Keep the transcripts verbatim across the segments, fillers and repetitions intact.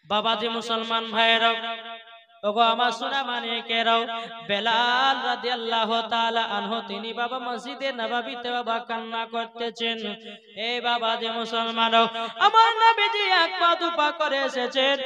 বাবাজি মুসলমান ভাইরা, ওগো আমার সোনা মানিকেরাও, বেলাল রাদিয়াল্লাহু তাআলা আনহু তিনি বাবা মসজিদে নববীতে বাবা কান্না করতেছেন। এই বাবাজি মুসলমানও, আমার নবীজি এক পা দুপা করে এসেছেন।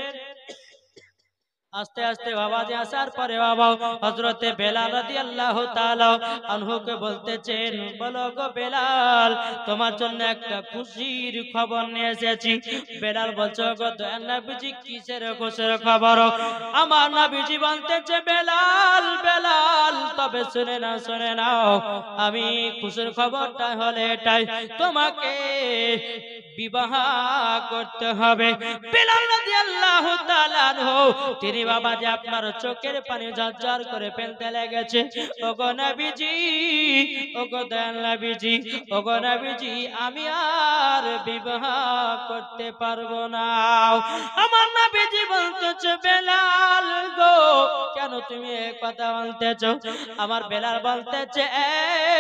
আস্তে আস্তে বাবাজি আসার পরে বাবা হযরতে বেলাল রাদিয়াল্লাহু তাআলা আনহুকে বলতেছেন, বলো গো বেলাল, তোমার জন্য একটা খুশির খবর নিয়ে এসেছি। বেলাল বলছে, গো দয়াল নবীজি কিসের খুশির খবর? আমার নবীজি বলতেছে, বেলাল বেলাল তবে শুনে নাও শুনে নাও, আমি খুশির খবরটা হলে এটাই, তোমাকে বিবাহ করতে হবে। বেলাল রাদিয়াল্লাহু তাআলা আনহু তিনি বাবা যে আপনার চোখের পানি ঝরঝর করে ফেলতে লেগেছে। ওগো নবীজি, ওগো দয়াল নবীজি, ওগো নবীজি, আমি আর বিবাহ করতে পারবো না। আমার নবীজি বলতেছে, বেলাল গো, কেন তুমি এই কথা বলতেছো? আমার বেলাল বলতেছে, এ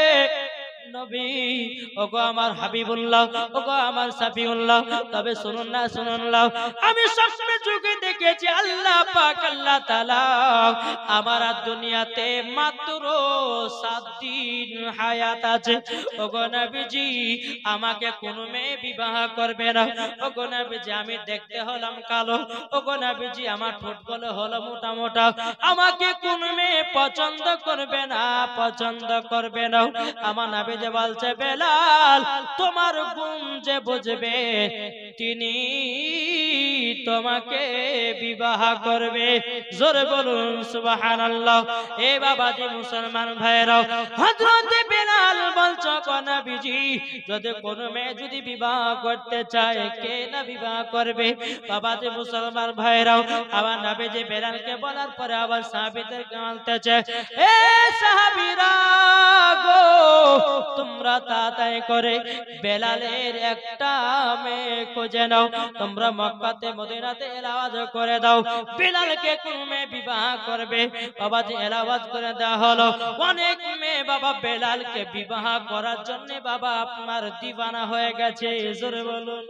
নবী, ওগো আমার হাবিবুল্লাহ, ওগো আমার সাফিউল্লাহ, তবে শুনুন না শুনুন না, আমি স্বপ্নে যুগে দেখেছি আল্লাহ পাক আল্লাহ তাআলা আমার দুনিয়াতে মাত্র সাত দিন হায়াত আছে। ওগো নবীজি, আমাকে কোন মেয়ে বিবাহ করবে না। ওগো নবীজি, আমি দেখতে হলাম কালো। ওগো নবীজি, আমার ঠোঁটগুলো হলো মোটা মোটা, আমাকে কোন মেয়ে পছন্দ করবে না, পছন্দ করবে না। আমার নবী যে বলছে, বেলাল তোমার গুণ যে বুঝবে তিনি তোমাকে বিবাহ করবে। জোরে বলুন সুবহানাল্লাহ। এ বাবাজি মুসলমান ভাইরা, হযরত বেলাল বলছো, গো নবীজি, যদি কোন মেয়ে যদি বিবাহ করতে চায়, কে না বিবাহ করবে? বাবাজি মুসলমান ভাইরা, আবার নবীজি বেলালকে বলার পরে আবার সাহাবীদেরকে বলতেছে, এ সাহাবীরা গো, তোমরা তাড়াতাড়ি করে বেলালের একটা মেয়ে খুঁজে নাও। তোমরা মক্কাতে মদিনাতে এলাওয়াজ করে দাও, বেলালকে কোন মেয়ে বিবাহ করবে। বাবাজি এলাওয়াজ করে দেওয়া হলো। অনেক মেয়ে বাবা বেলালকে বিবাহ করার জন্য বাবা আপনার দিওয়ানা হয়ে গেছে। জোরে বলুন।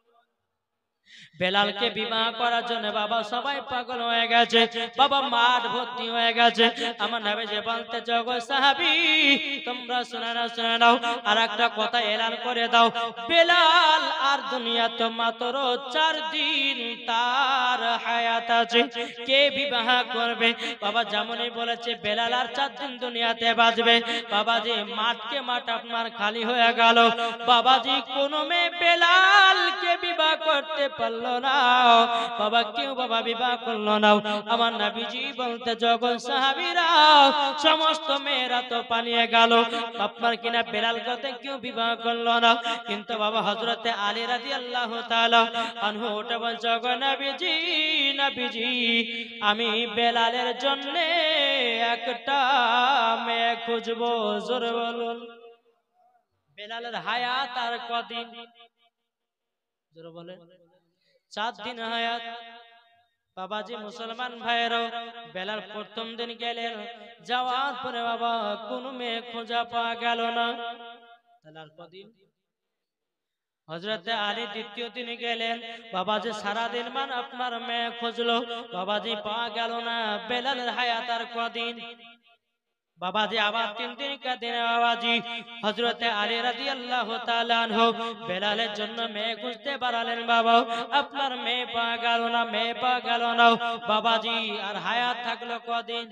বেলালকে বিবাহ করার জন্য বাবা সবাই পাগল হয়ে গেছে, বাবা মাঠ ভর্তি হয়ে গেছে। আমার নবী যে বলতে, জগো সাহাবী, তোমরা শুনে নাও শুনে নাও, আর একটা কথা এলান করে দাও, বেলাল আর দুনিয়াতে মাত্র চার দিন তার হায়াত আছে, কে বিবাহ করবে? বাবা যেমনই বলেছে বেলাল আর চার দিন দুনিয়াতে বাঁচবে, বাবাজি মাঠকে মাঠ আপনার খালি হয়ে গেল। বাবাজি কোন মেয়ে বেলালকে বিবাহ করতে পারল না, বাবা কেউ বাবা বিবাহ করলো না। আমার নবীজি বলতে, জগৎ সাহাবীরা, সমস্ত মেয়েরা তো পালিয়ে গেল, আপনার কিনা বেলাল কথা কেউ বিবাহ করলো না। কিন্তু বাবা হযরতে আলী রাদিয়াল্লাহু তাআলা আনহু ওটা বলছে, গো নবীজি, নবীজি, আমি বেলালের জন্য একটা মেয়ে খুঁজবো। জোরে বলুন। বেলালের হায়াত আর কদিন? জোরে বলেন। চার দিন হায়াত। বাবাজি মুসলমান ভাইয়েরও, বেলাল প্রথম দিন গেলেন, যাওয়ার পরে বাবা কোন মেয়ে খোঁজা পাওয়া গেল না। তাহলে আর কদিন? হযরতে আলী দ্বিতীয় দিন গেলেন, বাবাজি সারাদিন মান আপনার মেয়ে খুঁজলো, বাবাজি পাওয়া গেল না। বেলালের হায়াত আর কদিন? বাবাজি আবার তিন দিন কাঁদিনে বাবাজি হযরতে আলী রাদিয়াল্লাহু তাআলা আনহু বেলালের জন্য মেয়ে খুঁজতে বাড়ালেন। বাবা আপনার মেয়ে পাওয়া গেল না, মেয়ে পাওয়া গেল না। বাবাজি আর হায়াত থাকলো কদিন?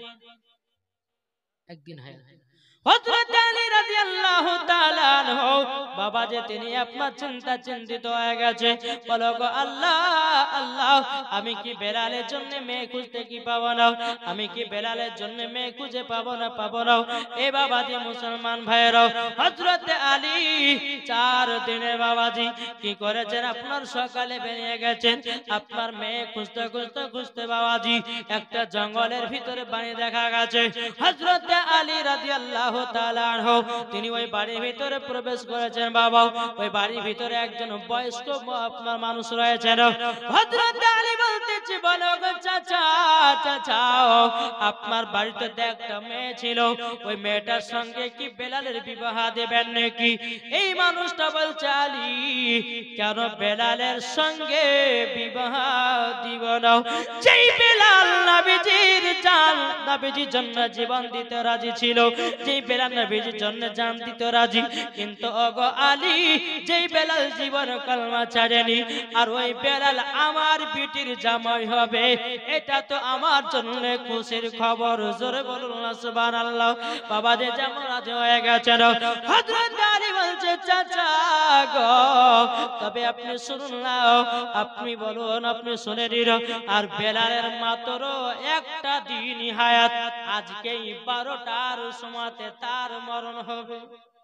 একদিন হায়াত। হযরত আলী রাদিয়াল্লাহু তাআলা আনহু বাবাজি তিনি আপনার চিন্তা চিন্তিত হয়ে গেছে, বলো গো আল্লাহ আল্লাহ, আমি কি বেলালের জন্য মেয়ে খুঁজতে কি পাবো না? আমি কি বেলালের জন্য মেয়ে খুঁজে পাবো না পাবো না? এ বাবাজি মুসলমান ভাইয়েরা, হযরত আলী চার দিনে বাবাজি কি করেছেন, আপনার সকালে বেরিয়ে গেছেন আপনার মেয়ে খুঁজতে খুঁজতে খুঁজতে বাবাজি একটা জঙ্গলের ভিতরে বাড়ি দেখা গেছে। হযরত আলী রাদিয়াল্লাহু তাআলা আনহু তিনি ওই বাড়ির ভিতরে প্রবেশ করেছেন। বাবা ওই বাড়ির ভিতরে একজন বয়স্ক আপনার মানুষ রয়েছেন। হযরত আলী বলতেছে, বলো গো চাচা চাচাও আপনার বাড়িতে একটা মেয়ে ছিল, ওই মেয়েটার সঙ্গে কি বেলালের বিবাহ দেবেন নাকি? এই মানুষটা বলছে আলী কেন বেলালের সঙ্গে বিবাহ দিব না? যেই বেলাল নবীজির জান নবীজির জন্য জীবন দিতে রাজি ছিল, যেই বেলাল নবীজির জন্য জান দিতে রাজি, কিন্তু ওগো আলী যেই বেলাল জীবন কলমা ছাড়েনি আর ওই বেলাল আমার বিটির জামাই হবে, এটা তো আমার জন্য খুশির খবর। জোরে বলুন না সুবহানাল্লাহ। বাবা যে যেমন রাজি হয়ে গেছেন, হযরত আলী বলছে চাচা গো তবে আপনি শুনুন না, আপনি বলুন, আপনি শুনে নিন। আর বেলালের মাত্র একটা দিন হায়াত, আজকেই বারোটার সময়তে তার মরণ হবে।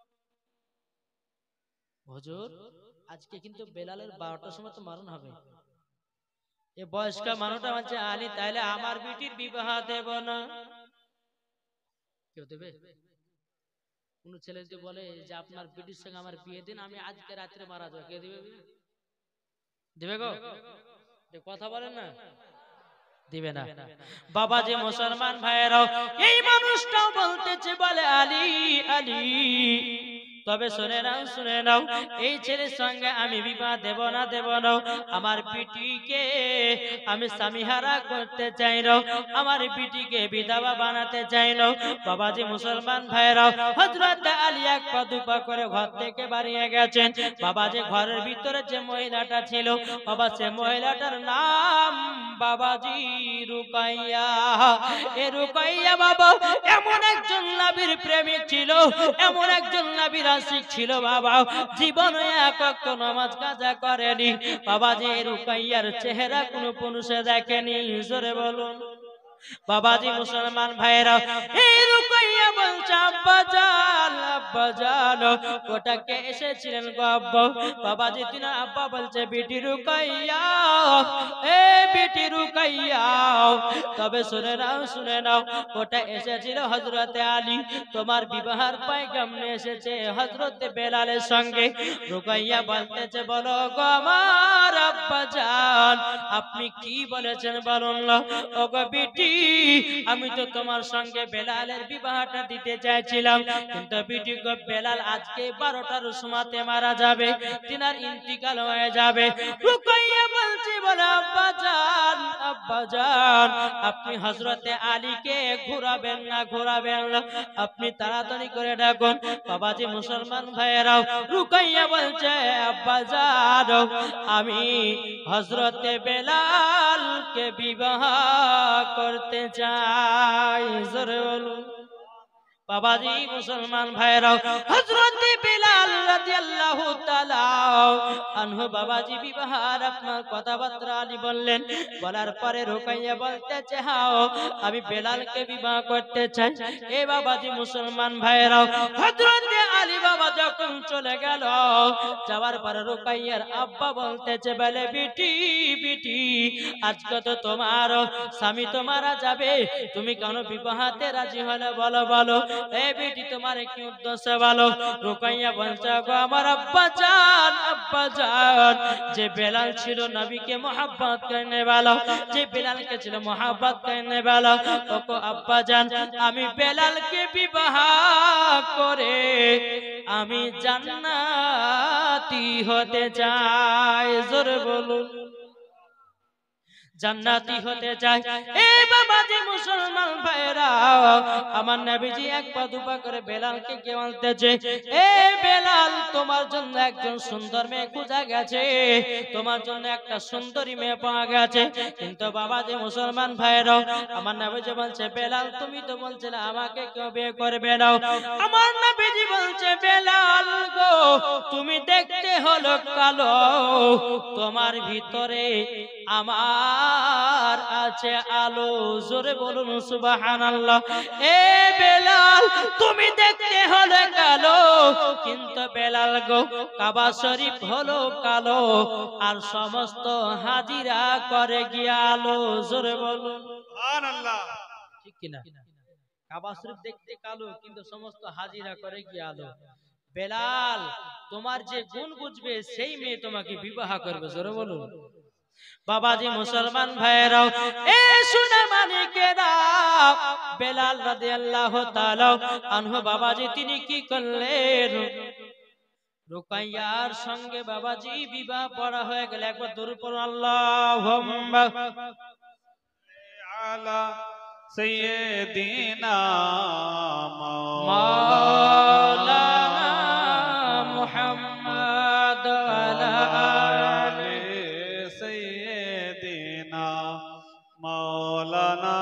হুজুর আজকে কিন্তু বেলালের বারোটার সময় তো মরণ হবে। এ বয়স্ক মানুষটা বলছে আলী তাইলে আমার বিটির বিবাহ দেব না। কেউ দেবে? কোন ছেলে যদি বলে যে আপনার বিটির সঙ্গে আমার বিয়ে দিন, আমি আজকে রাত্রে মারা যাবো, কে দিবে? দিবে গো? কথা বলেন না, দিবে না। বাবা যে মুসলমান ভাইয়েরাও, এই মানুষটাও বলতেছে বলে আলী আলী তবে শুনে নাও শুনে নাও, এই ছেলের সঙ্গে আমি বিবাহ দেব না দেব না, আমার বিটিকে আমি স্বামীহারা করতে চাই না, আমার বিটিকে বিধবা বানাতে চাই না। বাবাজি মুসলমান ভাইরাও, হযরত আলী এক পা দুই পা করে ঘর থেকে বাড়িয়ে গেছেন। বাবাজি ঘরের ভিতরে যে মহিলাটা ছিল, বাবা সে মহিলাটার নাম বাবাজি রুকাইয়া। এ রুকাইয়া বাবা এমন একজন নবীর প্রেমিক ছিল, এমন একজন নবীর আশিক ছিল বাবা, জীবনে এক ওয়াক্ত নামাজ কাজা করেনি। বাবাজি রুকাইয়ার চেহারা কোনো পুরুষে দেখেনি। জোরে বলুন। বাবাজি মুসলমান ভাইরা, এই রুকাইয়া বলছে আব্বা জান আব্বা জান ওটাকে এসেছিলেন গো আব্বা। বাবাজি তিনার আব্বা বলছে বিটি রুকাইয়া, এ বিটি রুকাইয়া তবে শুনে নাও শুনে নাও, ওটা এসেছিল হযরতে আলী, তোমার বিবাহের পয়গাম নিয়ে এসেছে হযরতে বেলালের সঙ্গে। রুকাইয়া বলতেছে বলো গো আমার আব্বা জান আপনি কি বলেছেন বলুন না। ওগো বিটি আমি তো তোমার সঙ্গে বেলালের বিবাহটা দিতে চাইছিলাম, কিন্তু বিটি গো বেলাল আজকে বারোটার সময়তে মারা যাবে, তিনার ইন্তিকাল হয়ে যাবে। রুকাইয়া বলছি বলে আব্বা জান আব্বা জান আপনি হযরতে আলীকে ঘোরাবেন না ঘোরাবেন না, আপনি তাড়াতাড়ি করে ডাকুন। বাবাজি মুসলমান ভাইয়েরাও, রুকাইয়া বলছে আব্বা জান আমি হযরতে বেলালকে বিবাহ করতে চাই। জোরে বলুন। বাবাজি মুসলমান ভাইরাও, হযরত বেলাল রাদিয়াল্লাহু তাআলা আনহু বাবাজি বিবাহের আপনার কথাবার্তা আলী বললেন। বলার পরে রুকাইয়া বলতেছে হাও আমি বেলালকে বিবাহ করতে চাই। এ বাবাজি মুসলমান ভাইরাও, হযরত আলী বাবা যখন চলে গেল, যাওয়ার পরে রুকাইয়ার আব্বা বলতেছে বলে বিটি বিটি আজকে তো তোমার স্বামী তো মারা যাবে, তুমি কেন বিবাহতে রাজি হলে বলো বলো। এ বেটি তোমার কি উদ্দেশ্য বলো। রুকাইয়া বলছে গো আমার আব্বা জান আব্বা জান যে বেলাল ছিল নবীকে মোহাব্বত করনে वाला, যে বেলালকে ছিল মোহাব্বত করনে वाला, ওগো আব্বা জান আমি বেলালকে বিবাহ করে আমি জান্নাতি হতে চাই। জোরে বলুন। জান্নাতি হতে চাই। এ বাবাজি মুসলমান ভাইরা, আমার নবীজি এক পা দুপা করে বেলালকে কে বলতেছে এ বেলাল তোমার জন্য একজন সুন্দর মেয়ে খোঁজা গেছে, তোমার জন্য একটা সুন্দরী মেয়ে পাওয়া গেছে। কিন্তু বাবাজি মুসলমান ভাইরা, আমার নবীজি বলছে বেলাল তুমি তো বলছিলে আমাকে কেউ বিয়ে করবে না। আমার নবীজি বলছে বেলাল গো তুমি দেখতে হলো কালো, তোমার ভিতরে আমার আছে আলো। জোরে বলুন সুবহানাল্লাহ। এ বেলাল তুমি দেখতে হলে কালো, কিন্তু বেলাল গো কাবা শরীফ হলো কালো, আর সমস্ত হাজিরা করে গিয়ে আলো। জোরে বলুন সুবহানাল্লাহ। ঠিক কিনা? কাবা শরীফ দেখতে কালো, কিন্তু সমস্ত হাজিরা করে গিয়ে আলো। বেলাল তোমার যে গুণ বুঝবে সেই মেয়ে তোমাকে বিবাহ করবে। জোরে বলুন। বাবাজি মুসলমান ভাইরাও, এ সোনা মানিকেরা, বেলাল রাদিয়াল্লাহু তাআলা আনহু বাবাজি তিনি কি করলেন, রুকাইয়ার সঙ্গে বাবাজি বিবাহ পড়া হয়ে গেল। একবার দরুদ পড়ুন, আল্লাহুম্মা আলা সাইয়্যিদিনা মাওলানা মুহাম্মদ আলা আলি সাইয়্যিদিনা মাওলানা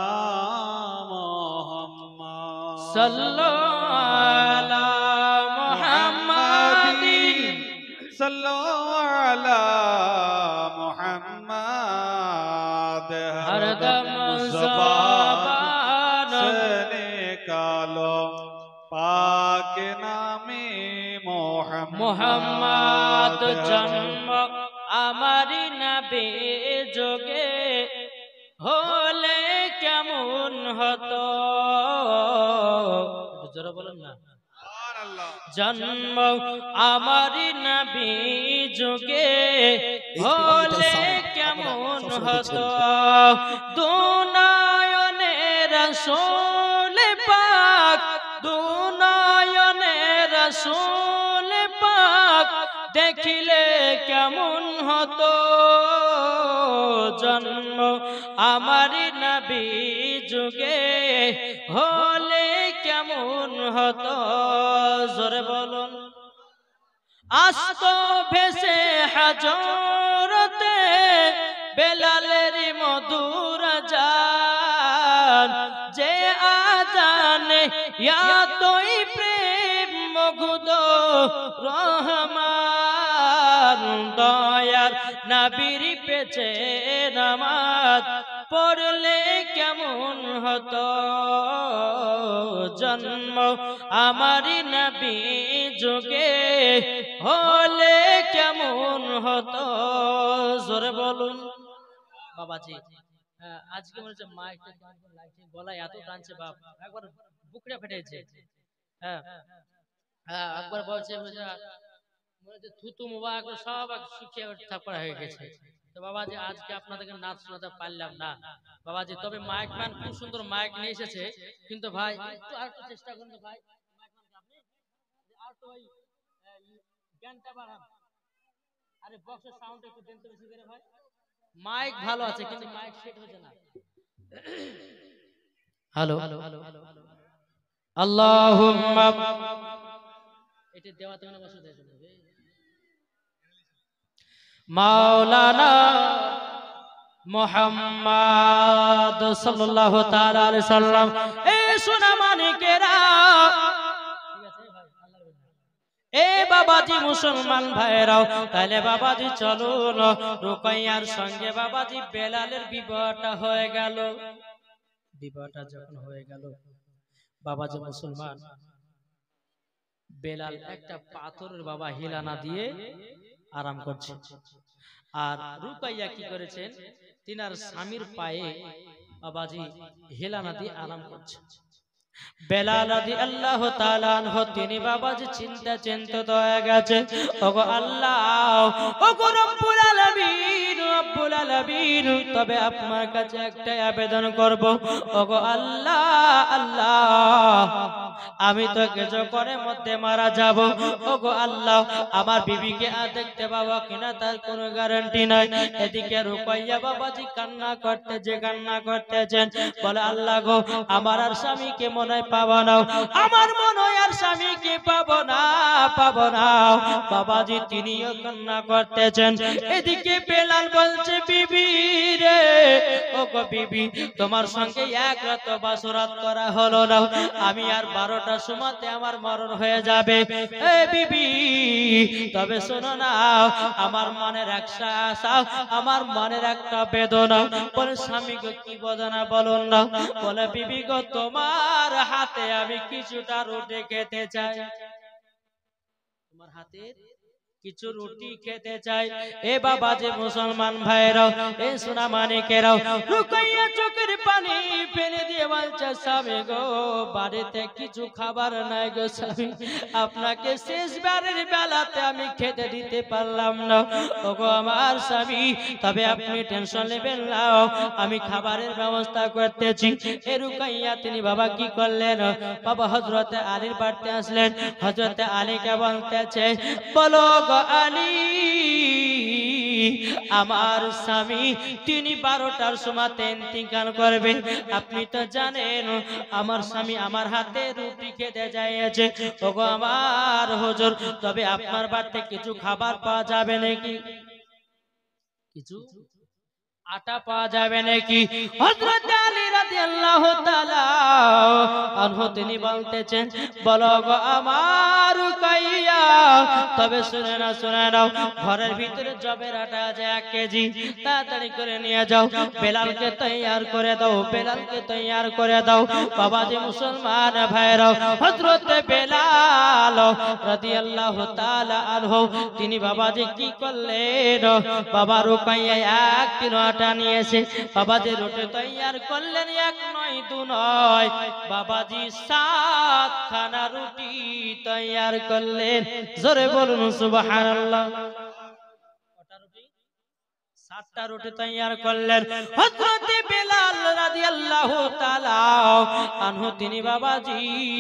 মুহাম্মদ সাল্লাল্লাহু আলা মুহাম্মাদিন সাল্লাল্লাহু আলা মুহাম্মাদ হরদম ज़बान ज़बान से निकालो पाक नामे मोहम्मद মুহাম্মদ জন্ম আমারি নবী যোগে হলে কেমন হতো, একটু জোরে বলুন না। জন্ম আমারি নবী যুগে হলে কেমন হতো, দুনয়নে রাসূল পাক, দুনয়নে রাসূল পাক দেখিলে কেমন হতো, জন্ম আমারি নবী যুগে হলে কেমন হতো, জোরে বলুন। আস্ত ভেসে হাজরতে বেলালের মধুর আজান, যে আজানে এতই প্রেম মুগ্ধ রহমান, দয়ার নবীর পেছে নামাজ পড়লে কেমন হতো, জন্ম আমারি নবী যুগে হলে কেমন হতো, জোরে বলুন। বাবাজি আজকে মনে হচ্ছে মাইকটা লাগছে, গলায় এত টানছে বাপ, একবার বুকটা ফেটেছে। হ্যাঁ হ্যাঁ একবার বলছে মনে হচ্ছে থুতু মুবারক সব শুকিয়ে থাপড়া হয়ে গেছে। তো বাবাজি আজকে আপনাদেরকে নাচ শোনাতে পারলাম না বাবাজি, তবে মাইক ম্যান খুব সুন্দর মাইক নিয়ে এসেছে, কিন্তু ভাই একটু আর একটু চেষ্টা করুন তো ভাই, আর তো ওই গানটা বাড়ান, আরে বক্সের সাউন্ড একটু দেন তো বেশি করে ভাই। মাইক ভালো আছে কিন্তু মাইক সেট হচ্ছে না। হ্যালো আল্লাহুম্মা, এটা দেওয়াতে মানে বসে দিয়েছে মাওলানা মুহাম্মদ সাল্লাল্লাহু তাআলা আলাইহি সাল্লাম। এ সোনা মানিকেরা, এ বাবাজি মুসলমান ভাইরাও, তাহলে বাবাজি চলুন রুকাইয়ার সঙ্গে বাবাজি বেলালের বিবাহটা হয়ে গেল। বিবাহটা যখন হয়ে গেল বাবাজি মুসলমান, বেলাল একটা পাথরের বাবা হিলানা দিয়ে আরাম করছে, আর রুকাইয়া কি করেছেন, তিনার স্বামীর পায়ে বাবাজি হিলানা দিয়ে আরাম করছে। বেলাল রাদিয়াল্লাহু তাআলা আনহু তিনি বাবাজি চিন্তা চিন্তিত হয়ে গেছে, ওগো আল্লাহ, ওগো রব্বুল আলামিন, রব্বুল আলামিন, তবে আপনার কাছে একটা আবেদন করব, ওগো আল্লাহ, আল্লাহ, আমি তো কিছু করে মধ্যে মারা যাব, ওগো আল্লাহ, আমার বিবিকে আর দেখতে পাবো কিনা তার কোনো গ্যারান্টি নাই। এদিকে রুকাইয়া বাবাজি কান্না করতে যে কান্না করতেছেন, বলে আল্লাহ গো, আমার আর স্বামীকে মনে হয় পাবো না, আমার মনে হয় আর স্বামীকে পাবো না, পাবো না। বাবাজি তিনিও কান্না করতেছেন। এদিকে বেলাল বলছে, বিবি রে, ওগো বিবি, তোমার সঙ্গে এক রাত বাসরাত করা হলো না, আমি আর বারোটার সময়তে আমার মরণ হয়ে যাবে। এ বিবি, তবে শোনো না, আমার মনের একটা আশা, আমার মনের একটা বেদনা। বলে স্বামী গো কি বেদনা বলুন না। বলে বিবি গো, তোমার হাতে আমি কিছুটা রুটি খেতে চাই, তোমার হাতে কিছু রুটি খেতে চাই। এ বাবা যে মুসলমান ভাইরাও, এ সোনা মানিকেরাও, রুকাইয়া চোখের পানি ফেলে দিয়ে বলছে স্বামী গো বাড়িতে কিছু খাবার নাই গো স্বামী, আপনাকে শেষবারের বেলাতে আমি খেতে দিতে পারলাম না ওগো আমার স্বামী, তবে আপনি টেনশন নেবেন না, আমি খাবারের ব্যবস্থা করতেছি। এ রুকাইয়া তিনি বাবা কি করলেন, বাবা হযরতে আলীর বাড়িতে আসলেন। হযরতে আলীকে বলতেছে বলো গো আলী, আমার স্বামী তিনি বারোটার সময় ইন্তিকাল করবে, আপনি তো জানেন আমার স্বামী আমার হাতে রুটি খেতে যাইছে। ওগো আমার হুজুর, তবে আপনার বাড়িতে কিছু খাবার পাওয়া যাবে নাকি, কিছু আটা পাওয়া যাবে নাকি? হযরত আলী রাদিয়াল্লাহু তাআলা আনহু তিনি বলতেছেন বলো গো আমার রুকাইয়া, তবে শুনে না শুনে নাও, ঘরের ভিতরে জবের আটা আছে এক কেজি, তাড়াতাড়ি করে নিয়ে যাও, বেলালকে তৈয়ার করে দাও, বেলালকে তৈয়ার করে দাও। বাবা যে মুসলমান ভাইরাও, হযরত বেলাল রাদিয়াল্লাহু তাআলা আনহু তিনি বাবা যে কি করলেন, বাবা রুকাইয়া এক কিলো আটা নিয়েছে, বাবাজি রুটি তৈয়ার করলেন, এক নয় দু নয়, বাবাজি সাত খানা রুটি তৈয়ার করলেন। জোরে বলুন সুবহানাল্লাহ। সাতটা রুটি তৈয়ার করলেন। হযরত বেলাল রাদিয়াল্লাহু তাআলা আনহু তিনি বাবাজি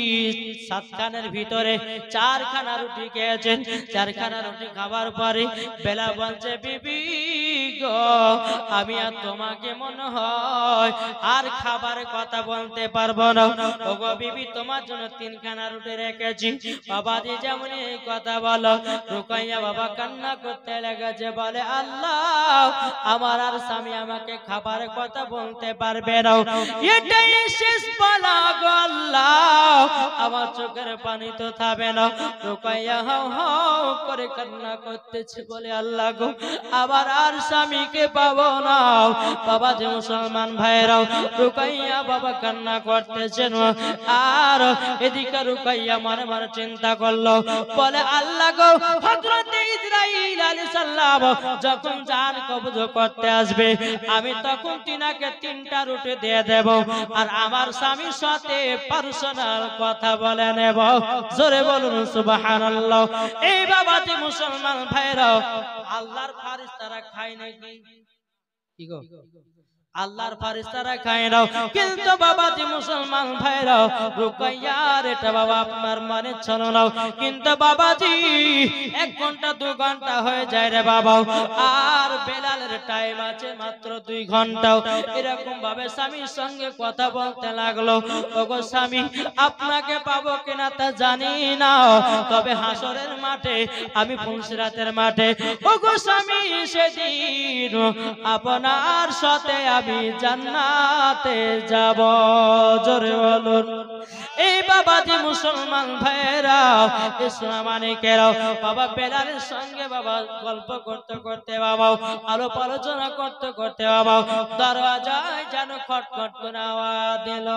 সাতখানের ভিতরে চারখানা রুটি খেয়েছেন। চারখানা রুটি খাবার পরে বেলাল বলছে বিবি গো আমি আর তোমাকে মনে হয় আর খাবার কথা বলতে পারবো না, ওগো বিবি তোমার জন্য তিনখানা রুটি রেখেছি। বাবাজি যেমন এই কথা বলো, রুকাইয়া বাবা কান্না করতে লেগেছে, বলে আল্লাহ আমার আর স্বামী আমাকে খাবার কথা বলতে পারবে না, এটাই শেষ বলা গো আল্লাহ, আমার চোখের পানি তো থামবে না। রুকাইয়া হাও হাও করে কান্না করতেছে, বলে আল্লাহ গো আবার আর স্বামীকে পাবো না। বাবা যে মুসলমান ভাইরাও, রুকাইয়া বাবা কান্না করতেছেন, আর এদিকে রুকাইয়া মনে মনে চিন্তা করলো, বলে আল্লাহ গো হযরত ইসরাইল আলাইহিস সালাম যখন জান কবজ করতে আসবে আমি তখন তিনাকে তিনটা রুটি দিয়ে দেব, আর আমার স্বামীর সাথে পার্সোনাল কথা বলে নেব। জোরে বলুন সুবহানাল্লাহ। এই বাবা যে মুসলমান ভাইরাও, আল্লাহর ফেরেশতারা খায় নাকি? কি গো আল্লাহর ফেরেশতারা খায় না, কিন্তু বাবাজি মুসলমান ভাইরা রুকাইয়ার এটা বাবা আপনার মনে ছিল না, কিন্তু বাবাজি এক ঘন্টা দু ঘন্টা হয়ে যায় রে বাবা, আর বেলালের টাইম আছে মাত্র দুই ঘন্টা। এরকম ভাবে স্বামীর সঙ্গে কথা বলতে লাগলো, ওগো স্বামী আপনাকে পাবো কিনা তা জানি না, তবে হাসরের মাঠে আমি ফুলসিরাতের মাঠে ওগো স্বামী সেদিন আপনার সাথে আমি জান্নাতে যাব। জোরে বলুন। এই বাবাজি মুসলমান ভাইরা ইসলাম মানিকেরাও, বাবা বেলালের সঙ্গে বাবা গল্প করতে করতে বাবা আলোপ আলোচনা করতে করতে বাবা দরওয়াজায় যেন খটখট করে আওয়াজ দিল।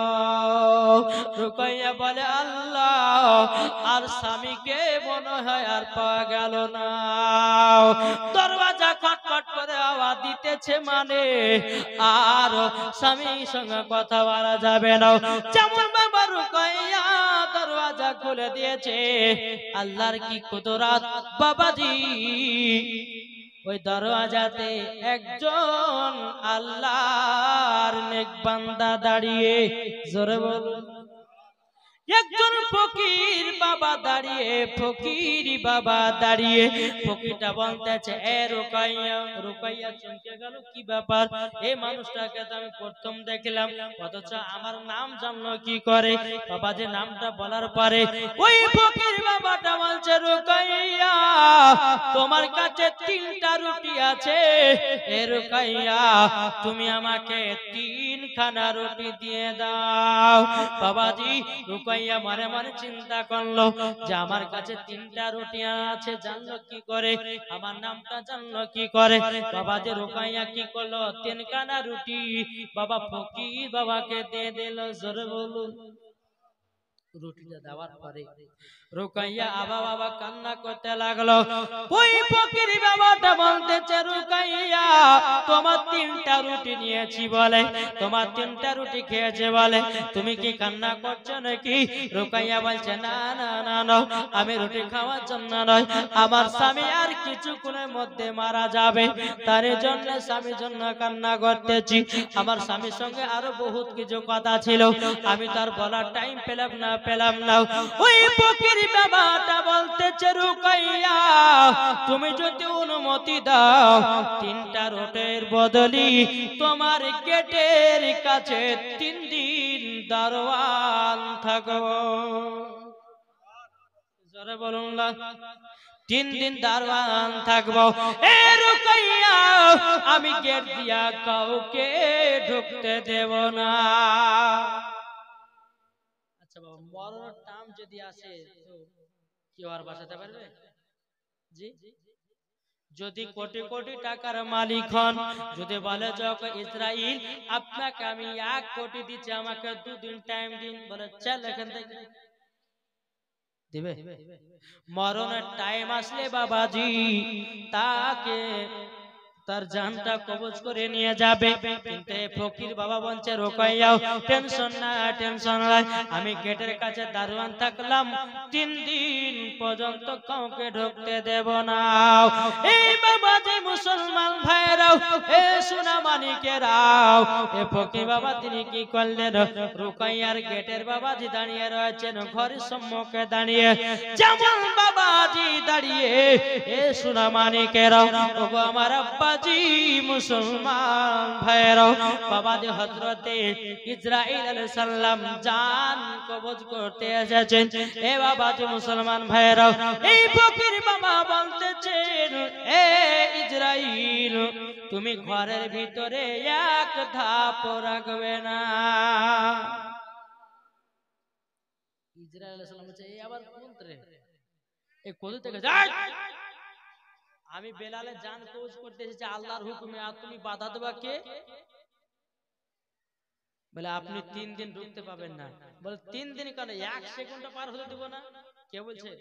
রুকাইয়া বলে আল্লাহ আর স্বামীকে মনে হয় আর পাওয়া গেল না। দরওয়াজা খটখট করে আওয়াজ দিতেছে মানে আর স্বামীর সঙ্গে কথা বলা যাবে না। যেমন বাবা রুকাইয়া দরওয়াজা খুলে দিয়েছে, আল্লাহর কি কুদরত বাবাজি, ওই দরওয়াজাতে একজন আল্লাহর নেক বান্দা দাঁড়িয়ে, জোরে বলুন, একজন ফকির বাবা দাঁড়িয়ে, ফকির বাবা দাঁড়িয়ে, ফকিরটা বলতেছে এ রুকাইয়া, রুকাইয়া চমকে গেল, কি ব্যাপার এই মানুষটাকে তো আমি প্রথম দেখলাম, অথচ আমার নাম জানলো কি করে? বাবা যে নামটা বলার পরে ওই ফকির বাবাটা বলছে রুকাইয়া তোমার কাছে তিনটা রুটি আছে, এ রুকাইয়া তুমি আমাকে তিনখানা রুটি দিয়ে দাও। বাবাজি রুকাইয়া মনে মনে চিন্তা করলো যে আমার কাছে তিনটা রুটি আছে, জানলো কি করে, আমার নামটা জানলো কি করে? বাবা যে রুকাইয়া কি করলো, তিনখানা রুটি বাবা ফকির বাবাকে দিয়ে দিল। জোরে বলুন। রুটিটা দেওয়ার পরে রুকাইয়া আবা বাবা কান্না করতে লাগলো। ওই ফকির বাবাটা বলতেছে, রুকাইয়া তোমার তিনটা রুটি নিয়েছি বলে, তোমার তিনটা রুটি খেয়েছে বলে, তুমি কি কান্না করছো নাকি? রুকাইয়া বলছে, না না না না, আমি রুটি খাওয়ার জন্য নয়, আমার স্বামী আর কিছুক্ষণের মধ্যে মারা যাবে, তার জন্য স্বামীর জন্য কান্না করতেছি। আমার স্বামীর সঙ্গে আরো বহুত কিছু কথা ছিল, আমি তার বলার টাইম পেলাম না পেলাম না ওই ফকির বাবাটা বলতেছে, রুকাইয়া তুমি যদি অনুমতি দাও, তিনটা রুটির বদলি তোমার গেটের কাছে তিন দিন দারোয়ান থাকবো। জোরে বলুন না, তিন দিন দারোয়ান থাকবো। এ রুকাইয়া আমি গেট দিয়া কাউকে ঢুকতে দেব না। আচ্ছা বাবা, মরণের টাইম যদি আসে তো কি আর বাঁচাতে পারবে? জি, যদি কোটি কোটি টাকার মালিক হন, যদি বলে যক ইসরাইল আপনাকে আমি এক কোটি দিচ্ছি, আমাকে দুদিন টাইম দিন, বলে চল এখান থেকে, দিবে? মরণের টাইম আসলে বাবাজি তাকে তার জানটা কবজ করে নিয়ে যাবে। কিন্তু ফকির বাবা বলছে, রুকাইয়া টেনশন না টেনশন নাই, আমি গেটের কাছে দারোয়ান থাকলাম, তিন দিন পর্যন্ত কাউকে ঢুকতে দেব না। এই বাবাজি মুসলমান ভাইরাও, এ সোনা মানিকেরাও, এ ফকির বাবা তিনি কি করলেন? রুকাইয়ার গেটের বাবাজি দাঁড়িয়ে রয়েছেন, ঘরের সম্মুখে দাঁড়িয়ে, যেমন বাবাজি দাঁড়িয়ে, এ সোনা মানিকেরাও, ওগো আমার আব্বা মুসলমান ভাইরাও, বাবাজি হযরতে ইসরাইল আলাইহিস সালাম জান কবজ করতে এসেছেন। এ বাবাজি মুসলমান ভাইরাও, এই ফকির বাবা বলতেছেন, এ ইসরাইল তুমি ঘরের ভিতরে এক ধাপ রাখবে না। ইসরাইল আলাইহিস সালাম বলছে, এই আবার কোন রে, এই কোথা থেকে যায়? আমি বেলালে জান কবজ করতে এসেছি আল্লাহর হুকুমে, আর তুমি বাধা দেবা কে? বলে আপনি তিন দিন ঢুকতে পাবেন না। বলে তিন দিন কেন, এক সেকেন্ড পার হতে দেব না। কে বলছে?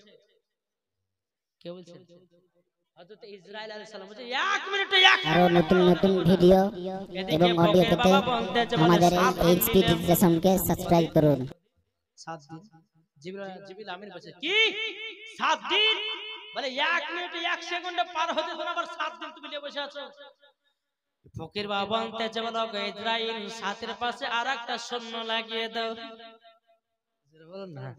কে বলছে? হযরত ইসরাইল আলাইহিস সালাম বলছে এক মিনিটে এক। আরো নতুন নতুন ভিডিও এবং অডিও পেতে আমাদের এই এইচপি ডিজিটালকে সাবস্ক্রাইব করুন। সাত দিন জিবরাইল জিবরিল আমিন বলছে, কি সাত দিন? বলে এক মিনিটে এক সেকেন্ডে পার হতে দেব না, আবার সাত দিন তুমি নিয়ে বসে আছো? ফকির বাবা বলতেছে, বলো ইসরাইল সাতের পাশে আরেকটা শূন্য লাগিয়ে দাও। বলুন না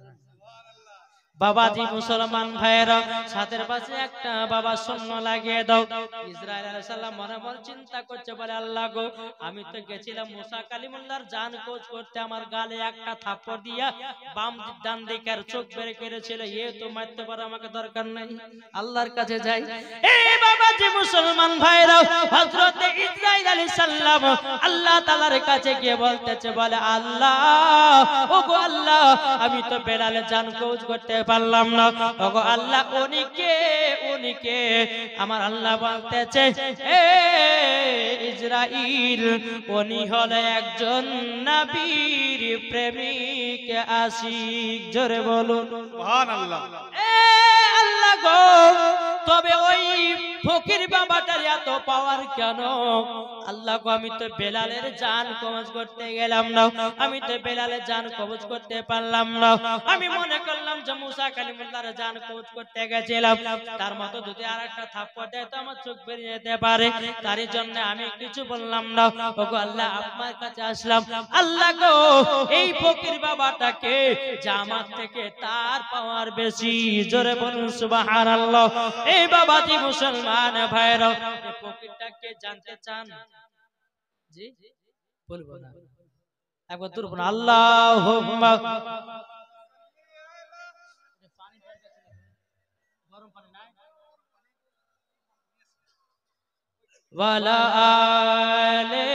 বাবাজি মুসলমান ভাইরা, সাতের পাশে একটা বাবা শূন্য লাগিয়ে দাও। ইসরাইল আলাইহিস সালাম মনে মনে চিন্তা করছে, বলে আল্লাহ গো, আমি তো গেছিলাম মুসা কালিমুল্লাহর জান কোচ করতে, আমার গালে একটা থাপ্পড় দিয়া বাম ডান দিকের চোখ বের করেছিল, এ তো মারতে পারে, আমাকে দরকার নাই, আল্লাহর কাছে যাই। এই বাবাজি মুসলমান ভাইরা, হযরত ইসরাইল আলাইহিস সালাম আল্লাহ তাআলার কাছে গিয়ে বলতেছে, বলে আল্লাহ, ওগো আল্লাহ, আমি তো বেলালে জান কোচ করতে পারলাম না, ওগো আল্লাহ, উনিকে উনিকে আমার আল্লাহ বলতেছে, এ ইসরাইল উনি হলো একজন নবীর প্রেমিক আশিক। জোরে বলুন সুবহানাল্লাহ। এ আল্লাহ গো, তবে ওই ফকির বাবাটার এত পাওয়ার কেন? আল্লাহ গো, আমি তো বেলালের জান কবজ করতে গেলাম না, আমি তো বেলালের জান কবজ করতে পারলাম না, আমি মনে করলাম যে মুসা কালিমুল্লাহর জান কবজ করতে গেছিলাম, তার মতো যদি আরেকটা থাপ্পড় দেয় তো আমার চোখ বেরিয়ে যেতে পারে, তার জন্য আমি কিছু বললাম না। ওগো আল্লাহ, আপনার কাছে আসলাম, আল্লাহ গো, এই ফকির বাবাটাকে জামাত থেকে তার পাওয়ার বেশি। জোরে বলুন সুবহানাল্লাহ। এই বাবাজি মুসলমান ভাইরা, এই ফকিরটাকে জানতে চান? জি বলবো না, একবার দূর বলুন আল্লাহুম্মা। গরম পানি নাই? ওয়ালা আলে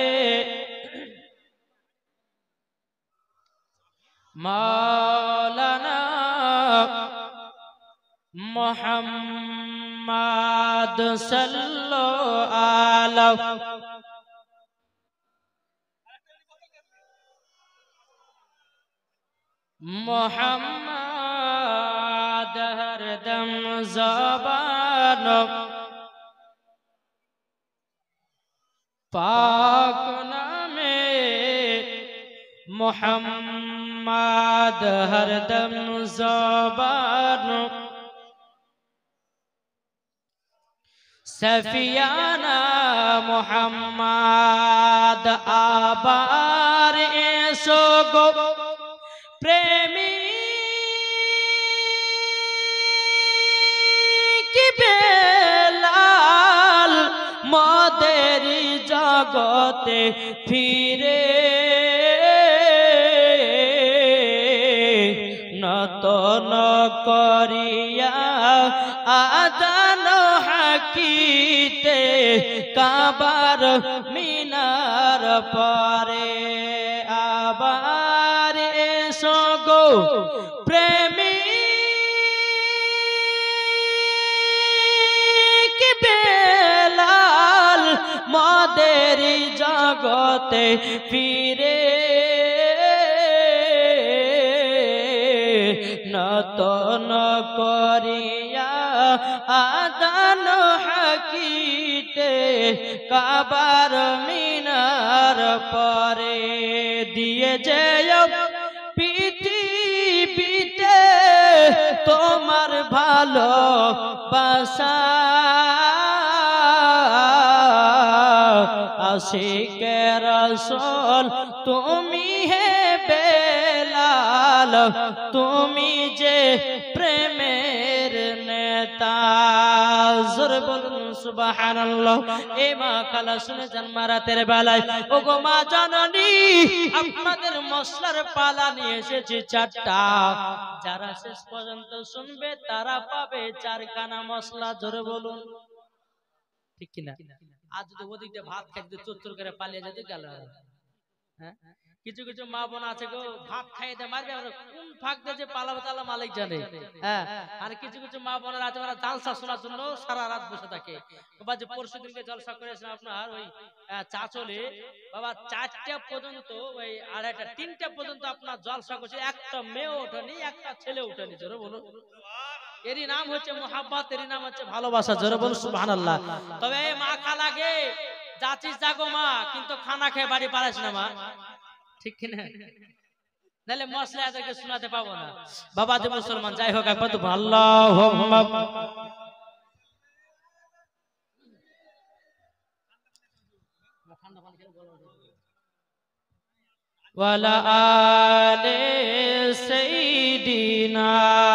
মাওলানা মুহাম্মদ সাল্লাল্লাহু আলাইহি। मोहम्मद हरदम ज़बान पाक नामे मोहम्मद हरदम ज़बान सफियाना मोहम्मद आबार ऐसो गो प्रेमी की बेलाल मदेरी जगते फिरे न तो न करिया आदान हाकीते काबार मिनार पारे आबार एसो गो प्रेमी की बेलाल मदेरी जगते फिरे न तो न करिया आदान हाकीते काबार मिनार परे दिए जय पृথিবীতে তোমার ভালো বাসা আশিকে রাসূল তুমি হে বেলাল তুমি যে প্রেমের নেতা জোরে বলুন সুবহানাল্লাহ। এ মা খালা শুনে যান মারাতের বেলায় ও গো মা জননী আপনাদের মশলার পালা নিয়ে এসেছি চারটা, যারা শেষ পর্যন্ত শুনবে তারা পাবে চারখানা মশলা। জোরে বলুন ঠিক কিনা? আজ যদি ওদিকে ভাত খাইতে চুরচুর করে পালিয়ে যেতে গেল। হ্যাঁ কিছু কিছু মা বোন আছে গো ভাত খাইতে মারবে কোন ফাঁক দিয়ে যে পালাবে তালা মালিক জানে। হ্যাঁ আর কিছু কিছু মা বোনের আছে ওরা জালসা শোনার জন্য সারা রাত বসে থাকে। বাবা যে পরশু দিনকে জলসা করেছেন আপনার ওই চাচলে বাবা চারটা পর্যন্ত ওই আড়াইটা তিনটা পর্যন্ত আপনার জলসা করছে, একটা মেয়ে ওঠেনি একটা ছেলে ওঠেনি। জোরে বলুন এরই নাম হচ্ছে মোহাব্বত, এরই নাম হচ্ছে ভালোবাসা। জোরে বলুন সুবহানাল্লাহ। তবে মা খালাকে যাচিস জাগো মা কিন্তু খানা খেয়ে বাড়ি পারিস না মা, ঠিক কিনা? নাহলে মশলা এদেরকে শোনাতে পাবো না। বাবা যে মুসলমান যাই হোক একবার তো আল্লাহুম্মা ওয়ালা আলে সাইয়্যিদিনা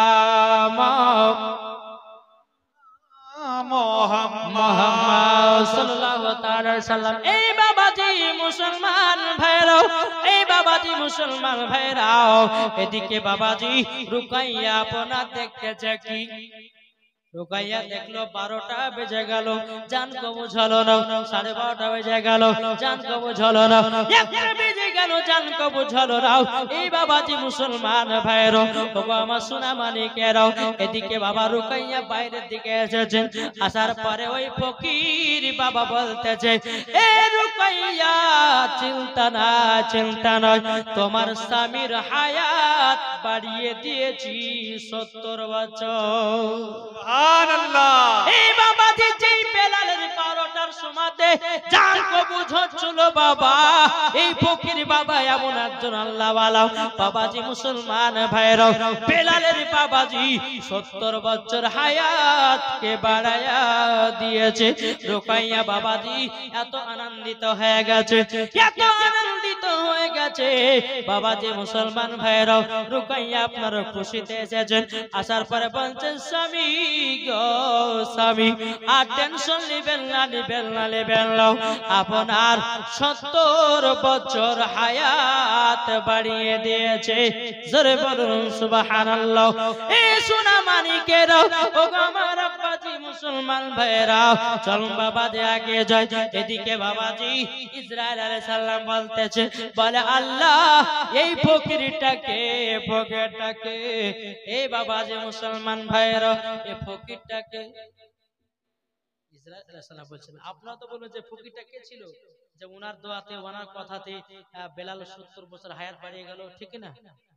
মুহাম্মদ সাল্লাল্লাহু তাআলা সাল্লাম। এই বাবাজি মুসলমান ভাইরাও, এই বাবাজি মুসলমান ভাইরাও, এদিকে বাবাজি রুকাইয়া আপনা দেখতেছে কি? রুকাইয়া দেখলো বারোটা বেজে গেল, জান কবু ঝলো না, সাড়ে বারোটা বেজে গেল, জান কবু ঝলো না, একটা বেজে গেল, জান কবু ঝলো না। এই বাবাজি মুসলমান ভাইরো বাবা আমার সোনা মানিকেরাও, এদিকে বাবা রুকাইয়া বাইরের দিকে এসেছেন। আসার পরে ওই ফকির বাবা বলতেছে এ রুকাইয়া চিন্তা না চিন্তা নয়, তোমার স্বামীর হায়াত বাড়িয়ে দিয়েছি সত্তর বছর। এই বাবাজি যেই বেলালের বারোটার সময়তে জান কবুজ হচ্ছিল বাবা, এই ফকির বাবা এমন একজন আল্লাহওয়ালা বাবাজি মুসলমান ভাইরাও, বেলালের বাবাজি সত্তর বছর হায়াতকে বাড়ায়া দিয়েছে। রুকাইয়া বাবাজি এত আনন্দিত হয়ে গেছে, এত আনন্দিত হয়ে গেছে বাবাজি মুসলমান ভাইরাও। রুকাইয়া আপনার খুশিতে এসেছেন, আসার পরে বলছেন স্বামী গো স্বামী আর টেনশন নিবেন না, নিবেন না, নিবেন না, আপনার সত্তর বছর হায়াত বাড়িয়ে দিয়েছে। জোরে বলুন সুবহানাল্লাহ। এই সোনা মানিকেরা ও আমার আব্বাজি মুসলমান ভাইরা চলুন বাবাজি আগে যাই। এদিকে বাবাজি ইসরাইল আলাইহিস সালাম বলতেছে বলে আল্লাহ এই ফকিরটাকে ফকিরটাকে এই বাবাজি মুসলমান ভাইরা এই ফকিরটাকে ইসরাইল আলাইহিস সালাম বলছেন। আপনারা তো বলবেন যে ফকিরটা কে ছিল, যে ওনার দোয়াতে ওনার কথাতে বেলাল সত্তর বছর হায়াত বাড়িয়ে গেল, ঠিক না?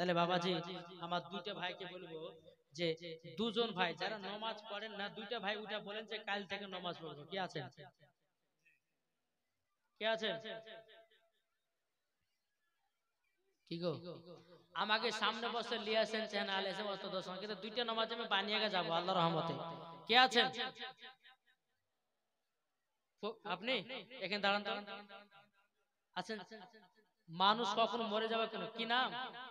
তাহলে বাবাজি আমার দুইটা ভাইকে বলবো যে দুজন ভাই যারা নামাজ পড়েন না দুইটা ভাই উঠে বলেন যে কাল থেকে নামাজ পড়বো। কি আছেন? কে আছেন? কি গো আমাকে সামনে বসে লিয়াছেন চ্যানেল এসে বসতে দশ কিন্তু দুইটা নামাজ আমি বানিয়ে গে যাবো আল্লাহর রহমতে। কে আছেন? আপনি এখানে দাঁড়ান দাঁড়ান আছেন। মানুষ কখনো মরে যাবে কেন? কি নাম?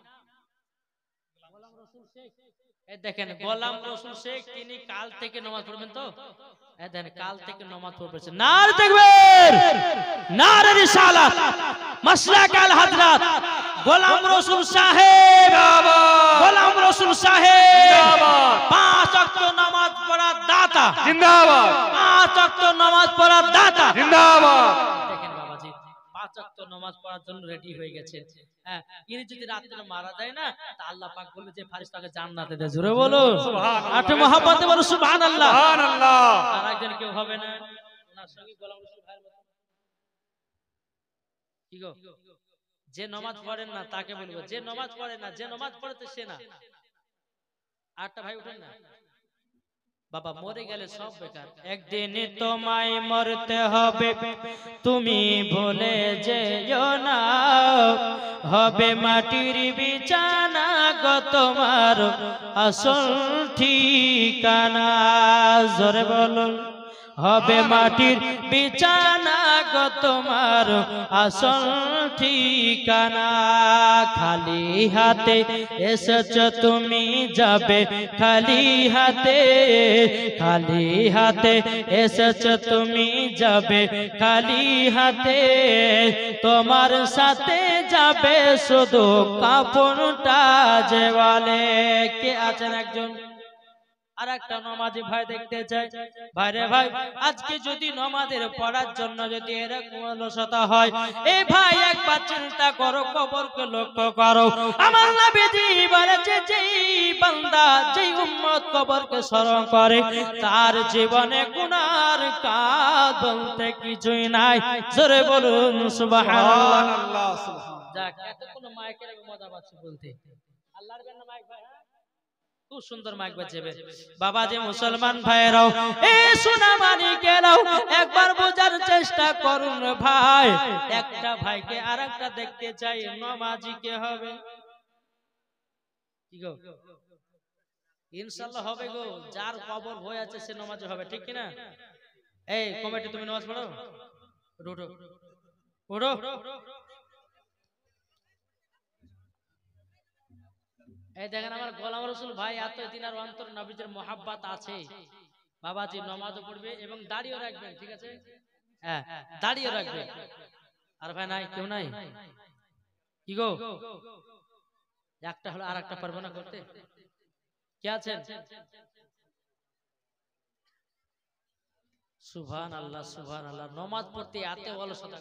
গোলাম রসুল শেখ। এই দেখেন গোলাম রসুল শেখ তিনি কাল থেকে নামাজ পড়বেন তো? এই দেখেন কাল থেকে নামাজ পড়বেন। নারে তাকবীর, নারে রিসালাত, মাসলাক আল হযরত গোলাম রসুল সাহেব, গোলাম রসুল সাহেব পাঁচ ওয়াক্ত নামাজ পড়ার দাতা জিন্দাবাদ, পাঁচ ওয়াক্ত নামাজ পড়ার দাতা জিন্দাবাদ। দেখেন বাবাজি পাঁচ ওয়াক্ত নামাজ পড়ার জন্য রেডি হয়ে গেছেন। হ্যাঁ, ইনি যদি রাতে মারা যায় না তা আল্লাহ পাক বলে যে ফেরেশতাকে জান্নাতে দেয়। জোরে বলো সুবহানাল্লাহ, আট মহব্বতে বলো সুবহানাল্লাহ, সুবহানাল্লাহ। আর একজন কেউ হবে না ওনার সঙ্গে গোলাম রসুল ভাইয়ের মতো। কি গো যে নামাজ পড়েন না তাকে বলবো, যে নামাজ পড়ে না, যে নামাজ পড়েছে সে না। আটটা ভাই উঠেন না বাবা, মরে গেলে সব বেকার। একদিন তোমায় মরতে হবে তুমি ভুলে যেও না, হবে মাটির বিছানা গো তোমার আসল ঠিকানা। জোরে বলো হবে মাটির বিছানা গো তোমার আসল ঠিকানা। খালি হাতে এসেছ তুমি যাবে খালি হাতে, খালি হাতে এসেছ তুমি যাবে খালি হাতে, তোমার সাথে যাবে শুধু কাপড়টা যে বলে। কে আছেন একজন আর একটা নমাজি ভাই দেখতে চাই? ভাইরে ভাই আজকে যদি নমাজের পড়ার জন্য যদি এরকম অলসতা হয়, এই ভাই একবার চিন্তা করো, কবরকে লক্ষ্য করো। আমার নবীজি বলেছে যেই বান্দা যেই উম্মত কবরকে স্মরণ করে তার জীবনে গুনার কাজ বলতে কিছুই নাই। জোরে বলুন সুবহানাল্লাহ। সুবহানাল্লাহ, সুবহানাল্লাহ। যাক এতক্ষণ মাইকের মজা পাচ্ছি বলতে। আল্লাহর জন্য মাইক ভাই খুব সুন্দর মাইক বাজবে। বাবা যে মুসলমান ভাইরাও এই সোনা মানিকেরাও একবার বোঝার চেষ্টা করুন ভাই, একটা ভাইকে আরেকটা দেখতে চাই নমাজি কে হবে? কি গো ইনশাআল্লাহ হবে গো, যার কবর হয়ে আছে সে নমাজি হবে, ঠিক কি না? এই কমিটি তুমি নামাজ পড়ো, উঠো উঠো উঠো। এই দেখেন আমার গোলাম রসুল ভাই এত দিনার অন্তর নবীদের মহাব্বত আছে। বাবাজি নামাজও পড়বে এবং দাড়িও রাখবেন, ঠিক আছে? হ্যাঁ দাড়িও রাখবেন। আর ভাই নাই কেউ নাই? কি গো একটা হলো আর একটা পারবো না করতে? কে আছেন? সুবহানাল্লাহ, সুবহানাল্লাহ। নামাজ পড়তে এত অলসতা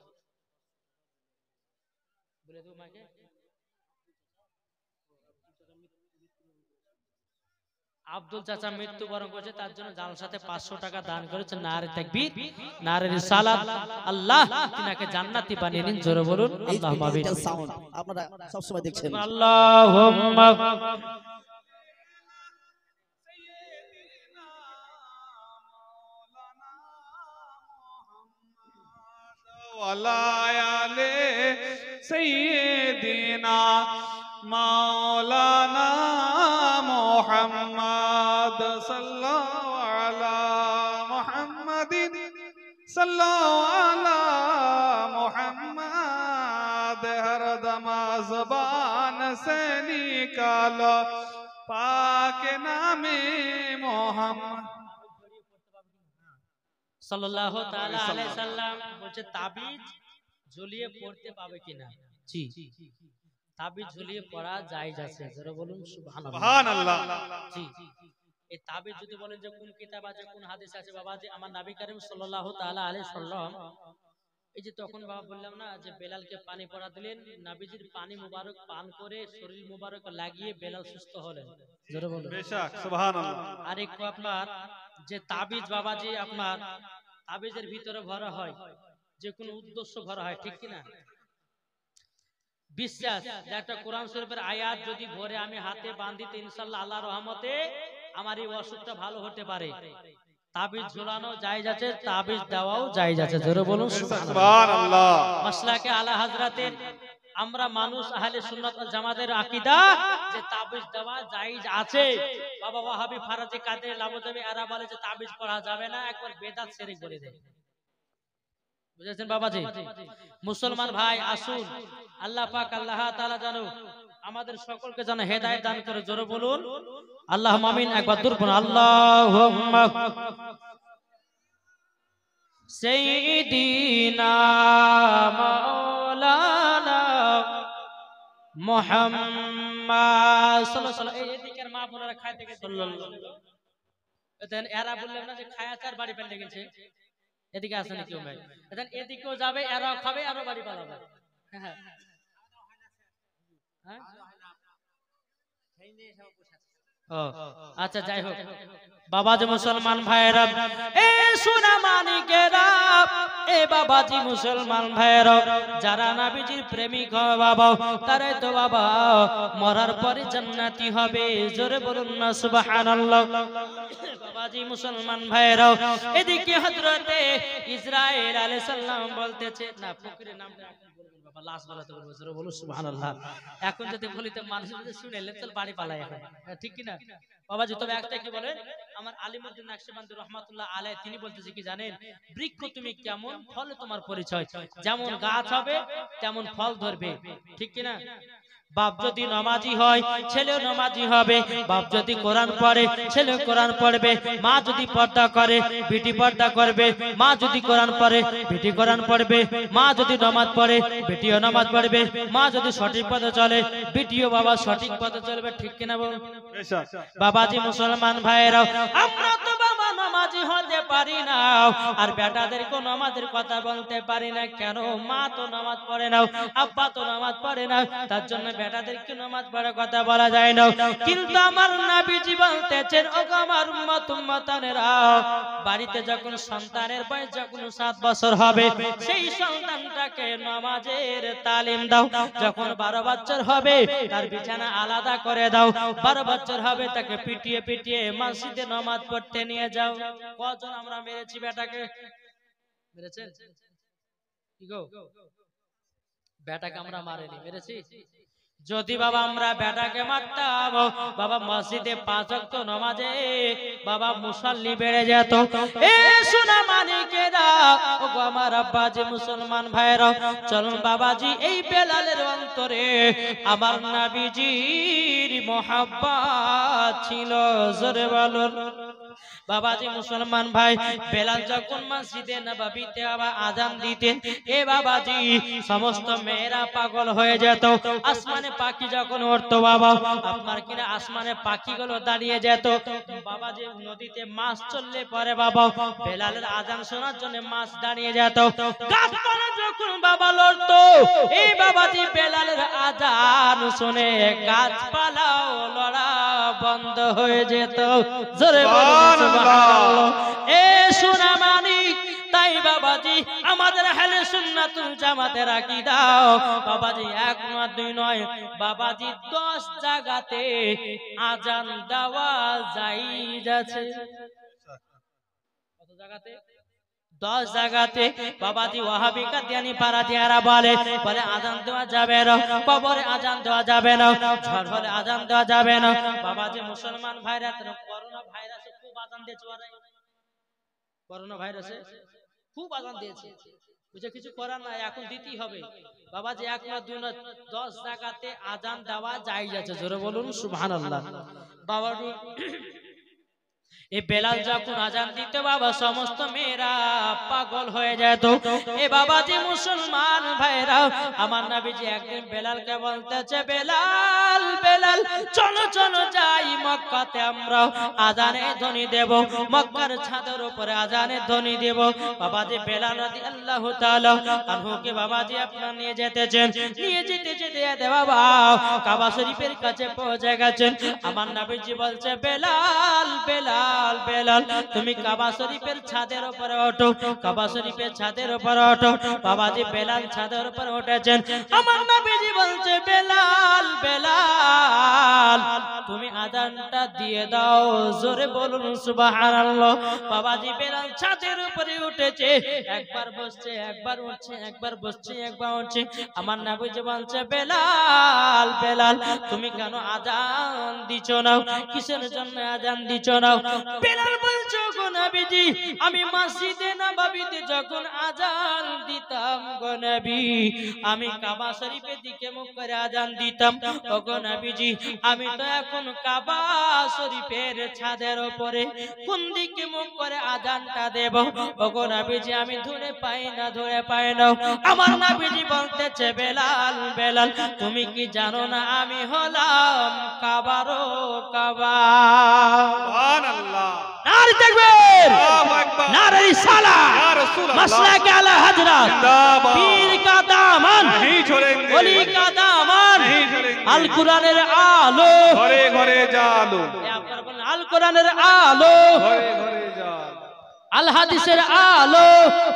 বলে দেবো মাকে। আব্দুল চাচা মৃত্যুবরণ করেছে, তার জন্য জালসাতে পাঁচশো টাকা দান করেছে। নারে তাকবীর, নারে রিসালাত। আল্লাহ তিনাকে জান্নাতি বানিয়ে নিন। জোরে বলুন আল্লাহুম্মা আমিন। সাউন্ড আপনারা সব সময় দেখছেন। আল্লাহুম্মা ওয়ালা আলে সাইয়্যিদিনা মাওলানা মুহাম্মদ সাল্লাল্লাহু আলা মুহাম্মাদিন সাল্লাল্লাহু আলা মুহাম্মদ হর দমা ज़बान से निकालो पाक नामे मोहम्मद সাল্লাল্লাহু তাআলা আলাইহি সাল্লাম বলছে তাবিজ ঝুলিয়ে পড়তে পাবে কিনা? জি তাবিজ ঝুলিয়ে পড়া জায়েজ আছে। যারা বলুন সুবহানাল্লাহ, সুবহানাল্লাহ। জি এই তাবিজ যদি বলেন যে কোন কিতাব আছে কোন হাদিস আছে, বাবা যে আমার নবী করিম সাল্লাল্লাহু তাআলা আলাইহি সাল্লাম এই যে তখন বাবা বললাম না যে বেলালকে পানি পড়া দিলেন, নবীজির পানি মুবারক পান করে শরীর মুবারক লাগিয়ে বেলাল সুস্থ হলেন। যারা বলুন বেশক সুবহানাল্লাহ। আর একটু আপনার যে তাবিজ বাবা যে আপনার তাবিজের ভিতরে ভরা হয় যে কোনো উদ্দেশ্য ভরা হয়, ঠিক কিনা? বিশ্বাস যে একটা কোরআন শরীফের আয়াত যদি ভরে আমি হাতে বাঁধিতে ইনশাআল্লাহ আল্লাহর রহমতে আমার এই অসুখটা ভালো হতে পারে। তাবিজ ঝুলানো জায়েজ আছে, তাবিজ দেওয়াও জায়েজ আছে। জোরে বলুন সুবহানাল্লাহ। মাসলাকে আলা হযরতের আমরা মানুষ আহলে সুন্নাত ওয়াল জামাতের আকীদা যে তাবিজ দেওয়া জায়েজ আছে। বাবা ওয়াহাবি ফারাজি কাদের লাবজাবি এরা বলে যে তাবিজ পড়া যাবে না, একবার বেদাত শিরক করে দেয়। বুঝেছেন বাবাজি? মুসলমান ভাই আসুন, আল্লাহ পাক আল্লাহ তাআলা জানো আমাদের সকলকে যেন হেদায়েত দান করে। জোরে বলুন আল্লাহুম্মা আমিন। একবার দূর পড়ুন আল্লাহুম্মা সাইয়্যিদিনা মাওলানা মুহাম্মদ সাল্লাল্লাহু আলাইহি ওয়াসাল্লাম। এই এদিকের মা বোনেরা খাইতে গেছে সাল্লাল্লাহু আলাইহি ওয়াসাল্লাম। দেন এরা বললেন না যে খায়াচার বাড়ি পেলে গেছে, এদিকে আসে নাকি ভাই? দেন এদিকেও যাবে, এরাও খাবে, আরো বাড়ি পালাবে। হ্যাঁ হ্যাঁ ও আচ্ছা, যাই হোক বাবাজি মুসলমান ভাইরা, এ সোনা মানিকেরা, এ বাবাজি মুসলমান ভাইরা, যারা নবীজির প্রেমিক হবে বাবা, তারাই তো বাবা মরার পরে জান্নাতি হবে। জোরে বলুন না সুবহানাল্লাহ। বাবাজি মুসলমান ভাইরা, এদিকে হযরতে ইসরাইল আলাইহিস সালাম বলতেছে না, ফকিরের নামটা বলবেন বাবা, লাশ বলাতে বলবো। জোরে বলুন সুবহানাল্লাহ। এখন যদি বলিতে মানুষ যদি শুনে চল বাড়ি পালায় এখন, ঠিক কি না বাবাজি? তবে একটা কি বলেন, আমার আলিমউদ্দিন নকশবন্দি রাহমাতুল্লাহ আলাইহি তিনি বলতেছে কি জানেন, বৃক্ষ তুমি কেমন ফলে তোমার পরিচয়, যেমন গাছ হবে তেমন ফল ধরবে, ঠিক কি না? বাপ যদি নামাজি হয় ছেলেও নামাজি হবে, বাপ যদি কোরআন পড়ে ছেলে কোরআন পড়বে, মা যদি পর্দা করে বেটি পর্দা করবে, মা যদি কোরআন পড়ে বেটি কোরআন পড়বে, মা যদি নামাজ পড়ে বেটিও নামাজ পড়বে, মা যদি সঠিক পথে চলে বেটিও বাবা সঠিক পথে চলবে, ঠিক কিনা বলুন বাবাজি মুসলমান ভাইরা? আমরা তো বাবা নামাজি হতে পারি না, আর বেটাদেরকে নামাজের কথা বলতে পারি না কেন? মা তো নামাজ পড়ে না, আব্বা তো নামাজ পড়ে না, তার জন্য বেটাদেরকে নামাজ পড়ার কথা বলা যায় না। কিন্তু আমার নবীজি বলতেছেন, ও আমার উম্মত উম্মতানেরা, বাড়িতে যখন সন্তানের বয়স যখন সাত বছর হবে, সেই সন্তানটাকে নামাজের তালিম দাও। যখন বারো বছর হবে তার বিছানা আলাদা করে দাও, বারো বছর হবে তাকে পিটিয়ে পিটিয়ে মসজিদে নামাজ পড়তে নিয়ে যাও। কজন আমরা মেরেছি বেটাকে? মেরেছেন কি গো? বেটাকে আমরা মারিনি, মেরেছি? যদি বাবা আমরা বেটাকে মারতাম বাবা মসজিদে পাঁচ ওয়াক্ত নামাজে বাবা মুসল্লি বেড়ে যেত। এ সোনা মানিকেরা, ও গো আমার আব্বাজি মুসলমান ভাইরা, চলুন বাবাজি এই বেলালের অন্তরে আমার নবীজির মহব্বত ছিল। জোরে বলুন বাবাজি মুসলমান ভাই, বেলাল যখন মসজিদে নববীতে বাবা আযান দিতেন, এ বাবাজি সমস্ত মেয়েরা পাগল হয়ে যেত। আসমানে পাখি যখন উড়তো বাবা, আপনার কিনা আসমানে পাখিগুলো দাঁড়িয়ে যেত। বাবাজি নদীতে মাছ চললে পরে বাবা বেলালের আযান শোনার জন্য মাছ দাঁড়িয়ে যেত। গাছপালা যখন বাবা লড়তো, এই বাবাজি বেলালের আযান শুনে গাছপালাও লড়া বন্ধ হয়ে যেত। জোরে বলুন সুবহানাল্লাহ। এ সোনা মানিক, তাই বাবাজি আমাদের আহলে সুন্নাতুল জামাতের আকীদা বাবাজি এক নয় দুই নয় বাবাজি দশ জায়গাতে আযান দেওয়া জায়েজ আছে। কত জায়গাতে? দশ জায়গাতে বাবাজি ওয়াহাবি কাদিয়ানি পারাদিয়ারা বলে বলে আযান দেওয়া যাবে না, কবরে আযান দেওয়া যাবে না, ঝড় হলে আযান দেওয়া যাবে না। বাবাজি মুসলমান ভাইরা, করোনা ভাইরাসে খুব আযান দিয়েছে, করোনা ভাইরাসে খুব আযান দিয়েছে, বুঝে কিছু করার নাই, এখন দিতেই হবে। বাবাজি এক না দুই না দশ জায়গাতে আযান দেওয়া জায়েজ আছে। জোরে বলুন সুবহানাল্লাহ। বাবাজি এই বেলাল যখন আযান দিত বাবা সমস্ত মেয়েরা পাগল হয়ে যেত। এ বাবাজি মুসলমান ভাইরা, আমার নবীজি একদিন বেলালকে বলতেছে, বেলাল বেলাল চলো চলো যাই মক্কাতে আমরা আযানের ধ্বনি দেব, মক্কার ছাদের উপরে আযানের ধ্বনি দেব। বাবাজি বেলাল রাদিয়াল্লাহু তাআলা আনহুকে বাবাজি আপনারা নিয়ে যেতেছেন, নিয়ে যেতে যেতে দিয়ে দে বাবা। কাবা শরীফের কাছে পৌঁছে গেছেন, আমার নবীজি বলছে বেলাল বেলাল বেলাল তুমি কাবা শরীফের ছাদের উপরে ওঠো, কাবা শরীফের ছাদের উপরে ওঠো। বাবাজি বেলাল ছাদের উপরে উঠেছেন, আমার নবীজি বলছে বেলাল বেলাল তুমি আযানটা দিয়ে দাও, জোরে বলুন সুবহানাল্লাহ। বাবাজি বেলাল ছাদের উপরে উঠেছে, একবার বসছে একবার উঠছে, একবার বসছে একবার উঠছে। আমার নবীজি বলছে বেলাল বেলাল তুমি কেন আযান দিছো না, কিসের জন্য আযান দিছো না? বেলাল বলছে গো নবীজি আমি মসজিদে নববীতে যখন আযান দিতাম গো নবী, আমি কাবা শরীফের দিকে মুখ করে আযান দিতাম। ও গো নবীজি আমি তো এখন কাবা শরীফের ছাদের উপরে, কোন দিকে মুখ করে আযানটা দেব? ও গো নবীজি আমি ধরে পাই না, ধরে পাই না। আমার নবীজি বলতেছে বেলাল বেলাল তুমি কি জানো না আমি হলাম কাবারও কাবা। সুবহানাল্লাহ। নারে তাকবীর, আল্লাহু আকবার। নারে রিসালাত, ইয়া রাসূলুল্লাহ। মাসলাক আলা হযরত, জিন্দাবাদ। পীর কা দামন, नहीं छोड़ेंगे, ওলি কা দামন, नहीं छोड़ेंगे। আল কোরআনের আলো, ঘরে ঘরে জালো, এ আপনারা বলেন আল কোরআনের আলো, ঘরে ঘরে জালো, আল হাদিসের আলো।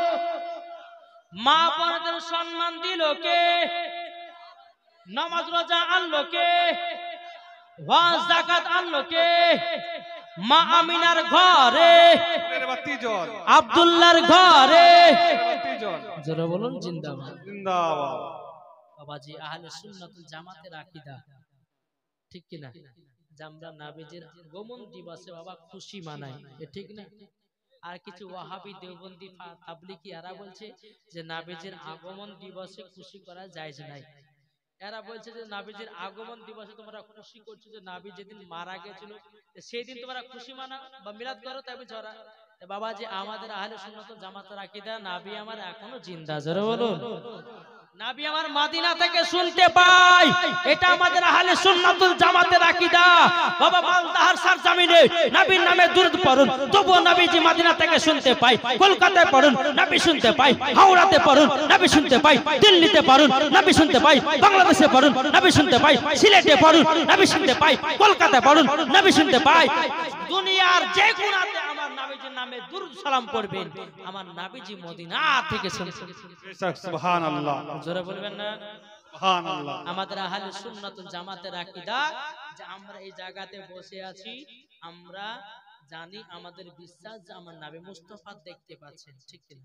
মা বোনদের সম্মান দিল কে? নামাজ রোজা আনলো কে? ওয়াজ যাকাত আনলো কে? মা আমিনার ঘরে, ঘরের বাতি জ্বল, আব্দুল্লাহর ঘরে, ঘরের বাতি জ্বল। জোরে বলুন জিন্দাবাদ। জিন্দাবাদ। বাবাজি আহলে সুন্নাতুল জামাতের আকীদা, ঠিক কি না? যে আমরা নবীজির আগমন দিবসে বাবা খুশি মানাই, এ ঠিক না? আর কিছু ওয়াহাবি দেওবন্দি তাবলিগি এরা বলছে যে নবীজির আগমন দিবসে খুশি করা জায়েজ নাই। এরা বলছে যে নবীজির আগমন দিবসে তোমরা খুশি করছো, যে নবী যেদিন মারা গেছিল সেই দিন তোমরা খুশি মানাও বা মিলাদ করো, তবে ঝরা। বাবাজি আমাদের আহলে সুন্নাতুল জামাতের আকীদা নবী আমার এখনো জিন্দা, জোরে বলুন। নবী আমার মদিনা থেকে শুনতে পাই, এটা আমাদের আহলে সুন্নাতুল জামাতের আকীদা। বাবা মালদাহার সরজমিনে নবীর নামে দুরূদ পড়ুন, তবুও নবীজি মদিনা থেকে শুনতে পাই। কলকাতায় পড়ুন নবী শুনতে পাই, হাওড়াতে পড়ুন নবী শুনতে পাই, দিল্লিতে পড়ুন নবী শুনতে পাই, বাংলাদেশে পড়ুন নবী শুনতে পাই, সিলেটে পড়ুন নবী শুনতে পাই, কলকাতায় পড়ুন নবী শুনতে পাই। দুনিয়ার যে কোণাতে আমার নবীজির নামে দুরূদ সালাম পড়বেন, আমার নবীজি মদিনা থেকে শুনছেন। বেশক সুবহানাল্লাহ। জোরে বলবেন না সুবহানাল্লাহ। আমাদের আহলে সুন্নাতুল জামাতের আকীদা যে আমরা এই জায়গাতে বসে আছি, আমরা জানি আমাদের বিশ্বাস যে আমার নবী মুস্তাফা দেখতে পাচ্ছেন, ঠিক কি না?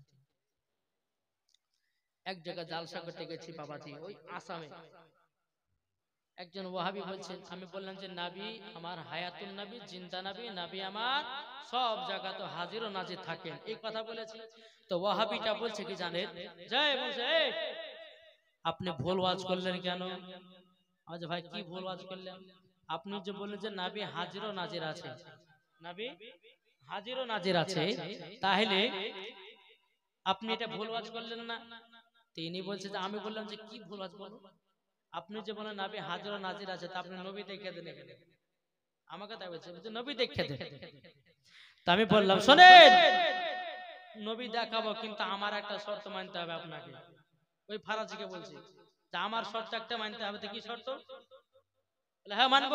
এক জায়গায় জালসা করতে গেছি বাবাজি, ওই আসামে একজন ওয়াহাবি বলছেন, আমি বললাম যে নবী আমার হায়াতুন নবী, জিন্দা নবী, নবী আমার সব জায়গাতে হাজির ও নাজির থাকেন, এই কথা বলেছি। তো ওয়াহাবিটা বলছে কি জানেন, জয় বলছে এই আপনি ভুল ওয়াজ করলেন কেন? আজ ভাই কি ভুল ওয়াজ করলেন? আপনি যে বললেন যে নবী হাজির ও নাজির আছে, নবী হাজির ও নাজির আছে, তাহলে আপনি এটা ভুল ওয়াজ করলেন না? তিনি বলছে যে আমি বললাম যে কি ভুল ওয়াজ বলো, আপনি যে বলেন নবী হাজির ও নাজির আছে, তা আপনি নবী দেখে দেন এখানে, আমাকে তাই বলছে যে নবী দেখে দেন। তা আমি বললাম শোনেন, নবী দেখাবো কিন্তু আমার একটা শর্ত মানতে হবে আপনাকে। ওই ফারাজিকে বলছি যে আমার শর্ত একটা মানতে হবে। তো কি শর্ত? বলে হ্যাঁ মানবো।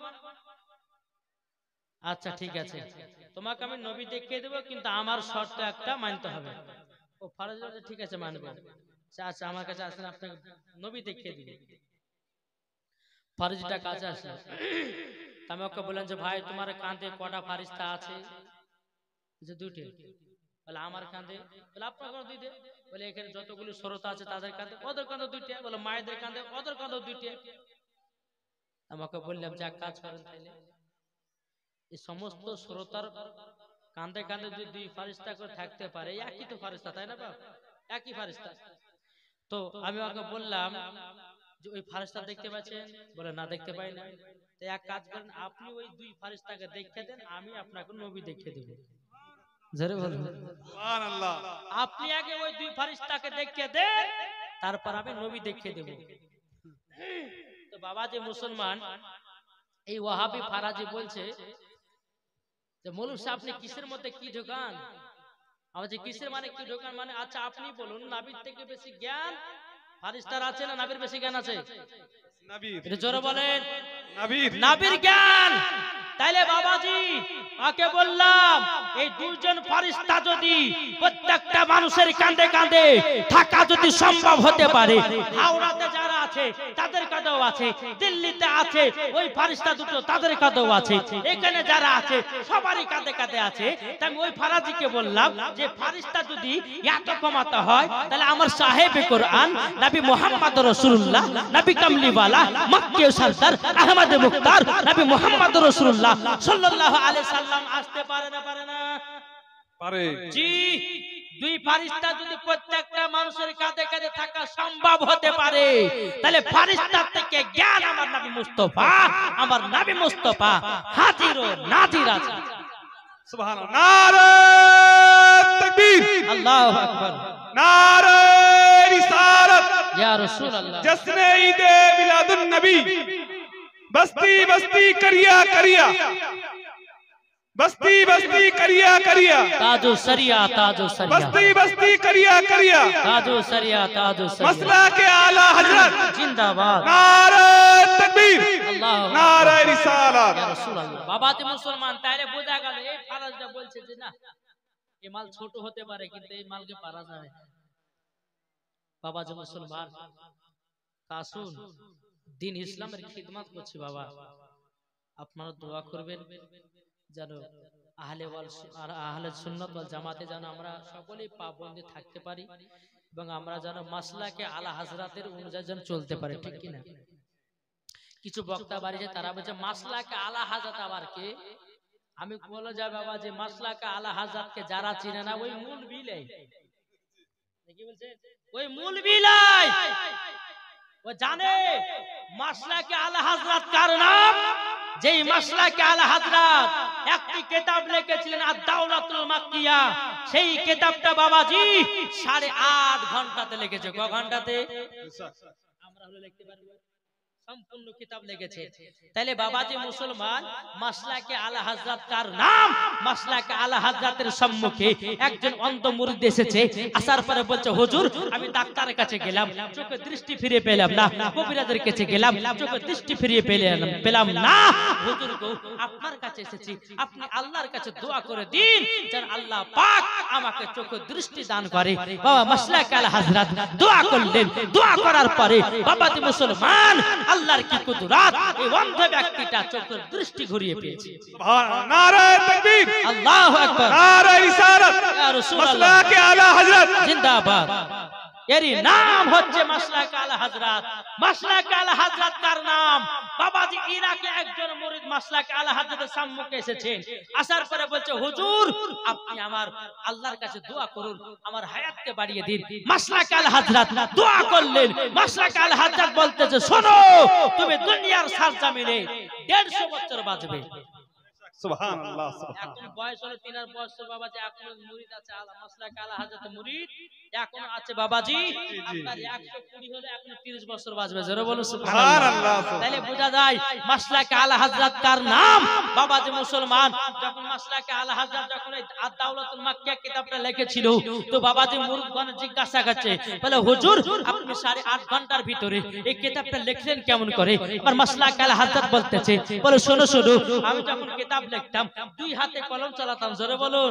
আচ্ছা ঠিক আছে, তোমাকে আমি নবী দেখিয়ে দেবো, কিন্তু আমার শর্ত একটা মানতে হবে। ও ফারাজি বলছে ঠিক আছে মানবো। আচ্ছা আমার কাছে আসেন, আপনাকে নবী দেখিয়ে দিব। ফারিস্তা কাছে আসলো, আমি ওকে বললাম যে ভাই তোমার কাঁধে কটা ফারিস্তা আছে? যে দুইটি। বলে আমার কাঁধে? বলে আপনার কাঁধে দুইটা। বলে এখানে যতগুলো শ্রোতা আছে তাদের কাঁধে? ওদের কাঁধে দুইটা। বলে মায়েদের কাঁধে? ওদের কাঁধে দুইটা। আমাকে বললাম যে এক কাজ করেন তাইলে, এই সমস্ত শ্রোতার কাঁধে কাঁধে যদি দুই ফারিস্তা করে থাকতে পারে, একই তো ফারিস্তা, তাই না বাপ? একই ফারিস্তা। তো আমি ওকে বললাম যে ওই ফারিস্তা দেখতে পাচ্ছেন? বলে না দেখতে পাই না। তো এক কাজ করেন, আপনি ওই দুই ফারিস্তাকে দেখিয়ে দেন, আমি আপনাকে নবী দেখিয়ে দেব। জোরে বলুন সুবহানাল্লাহ। আপনি আগে ওই দুই ফারিস্তাকে দেখিয়ে দেন, তারপর আমি নবী দেখিয়ে দেব। তো বাবা যে মুসলমান, এই ওয়াহাবি ফারাজি বলছে যে মৌলভী সাহেব আপনি কিসের মধ্যে কি ঢোকান? আমার যে কিসের মানে কি ঢোকান মানে, আচ্ছা আপনি বলুন নবীর থেকে বেশি জ্ঞান ফারিস্তার আছে না নবীর বেশি জ্ঞান আছে? নবীর এটা জোরে বলেন, নবীর নাবির জ্ঞান। তাইলে বাবাজি আকে বললাম এই দুইজন ফেরেশতা যদি প্রত্যেকটা মানুষের কাঁধে কাঁধে থাকা যদি সম্ভব হতে পারে, হাওড়াতে যারা আছে তাদের কাঁধেও আছে, দিল্লিতে আছে ওই ফেরেশতা দুটো তাদের কাঁধেও আছে, এখানে যারা আছে সবারই কাঁধে কাঁধে আছে। তাই আমি ওই ফারাজিকে বললাম যে ফেরেশতা যদি এত কমাতে হয় তাহলে আমার সাহেবে কোরআন নবী মুহাম্মদ রাসূলুল্লাহ, নবী কামলিওয়ালা, মক্কি সরদার, আহমদ মুখতার, নবী মুহাম্মদ রাসূলুল্লাহ সাল্লাল্লাহু আলাইহি সাল্লাম আসতে পারে না পারে না? পারে। জি, দুই ফেরেশতা যদি প্রত্যেকটা মানুষের কাঁধে কাঁধে থাকা সম্ভব হতে পারে তাহলে ফেরেশতার থেকে জ্ঞান আমার নবী মুস্তাফা, আমার নবী মুস্তাফা হাজির ও নাজির আছে। সুবহানাল্লাহ। নারে তাকবীর, আল্লাহু আকবার, নারে রিসালাত, ইয়া রাসূলুল্লাহ। জশ্নে ঈদে মিলাদুন নবী, बस्ती बस्ती करिया करिया, बस्ती बस्ती करिया करिया, ताजो सरिया ताजो सरिया, बस्ती बस्ती करिया करिया, ताजो सरिया ताजो सरिया, मसला के आला हजरत जिंदाबाद, नारे तकबीर, अल्लाह नारे रिसालत, या रसूल अल्लाह। बाबा ते मुसलमान তাইলে বোঝা গেল এই ফারাজটা বলছে যে না এই মাল ছোট হতে পারে কিন্তু এই মালকে পারা যাবে। বাবা যে মুসলমান কাসুন দিন ইসলামের খিদমত করছি বাবা, আপনারা দোয়া করবেন যেন আহলে ওয়াল আর আহলে সুন্নাত ওয়াল জামাতে যেন আমরা সকলেই পাবন্দে থাকতে পারি এবং আমরা যেন মাসলাকে আলা হযরতের অনুযায়ী যেন চলতে পারি, ঠিক কি না? কিছু বক্তা বাড়িছে তারা বলছে মাসলাকে আলা হযরত আবার কে? আমি বলে যাব বাবা যে মাসলাকে আলা হযরতকে যারা চিনে না ওই মূল বিলাই, কি বলছে ওই মূল বিলাই ও জানে মাসলাকে আলা হযরত কার নাম। যেই মাসলাকে আলা হযরত একটি কিতাব লিখেছিলেন আদ-দাওলাতুল মাক্কিয়া, সেই কিতাবটা বাবাজি সাড়ে আট ঘন্টাতে লিখেছে। ক ঘন্টাতে? আমরা হলো লিখতে পারবো সম্পূর্ণ কিতাব লিখেছে। তাইলে বাবাজি মুসলমান মাসলাকে আলা হযরত কার নাম? মাসলাকে আলা হযরতের সম্মুখে একজন অন্ধ মুরিদ এসেছে, আসার পরে বলছে হুজুর আমি ডাক্তারের কাছে গেলাম চোখে দৃষ্টি ফিরে পেলাম না, কবিরাজের কাছে গেলাম চোখে দৃষ্টি ফিরে পেলাম পেলাম না, হুজুর গো আপনার কাছে এসেছি, আপনি আল্লাহর কাছে দোয়া করে দিন যেন আল্লাহ পাক আমাকে চোখে দৃষ্টি দান করে। বাবা মাসলাকে আলা হযরত দোয়া করলেন, দোয়া করার পরে বাবাজি মুসলমান আল্লাহর কি কুদরত, এই অন্ধ ব্যক্তিটা চোখের দৃষ্টি ঘুরিয়ে পেয়েছে। सुभान नारे तकबीर, আল্লাহু আকবার, नारे रिसालत, ইয়া রাসূলুল্লাহ, मसला के आला हजरत, জিন্দাবাদ। এরই নাম হচ্ছে মাসলাকে আলা হযরত। মাসলাকে আলা হযরত কার নাম? বাবাজি ইরাকে একজন মুরিদ মাসলাকে আলা হযরতের সম্মুখে এসেছেন, আসার পরে বলছে হুজুর আপনি আমার আল্লাহর কাছে দোয়া করুন আমার হায়াতকে বাড়িয়ে দিন। মাসলাকে আলা হযরত দোয়া করলেন, মাসলাকে আলা হযরত বলতেছে শোনো তুমি দুনিয়ার সরজমিনে দেড়শো বছর বাঁচবে। सुभान अल्लाह, এখন বয়স হলো তিন আর বছর বাবাজি, এখন মুরিদ আছে আলা মাসলাকে আলা হযরত মুরিদ এখন আছে বাবাজি আপনার একশো কুড়ি হলে এখন তিরিশ বছর বাঁচবে। জোরে বলুন সুবহানাল্লাহ। তাহলে বোঝা যায় মাসলাকে আলা হযরত কার নাম? বাবাজি মুসলমান যখন মাসলাকে আলা হযরত যখন এই আদ-দাওলাতুল মাক্কিয়া কিতাবটা লিখেছিল তো বাবাজি মুরিদগণ জিজ্ঞাসা করছে বলে হুজুর আপনি সাড়ে আট ঘন্টার ভিতরে এই কিতাবটা লিখলেন কেমন করে? আর মাসলাকে আলা হযরত বলতেছে বলে শোনো শোনো আমি যখন কিতাব লিখতাম দুই হাতে কলম চালাতাম। জোরে বলুন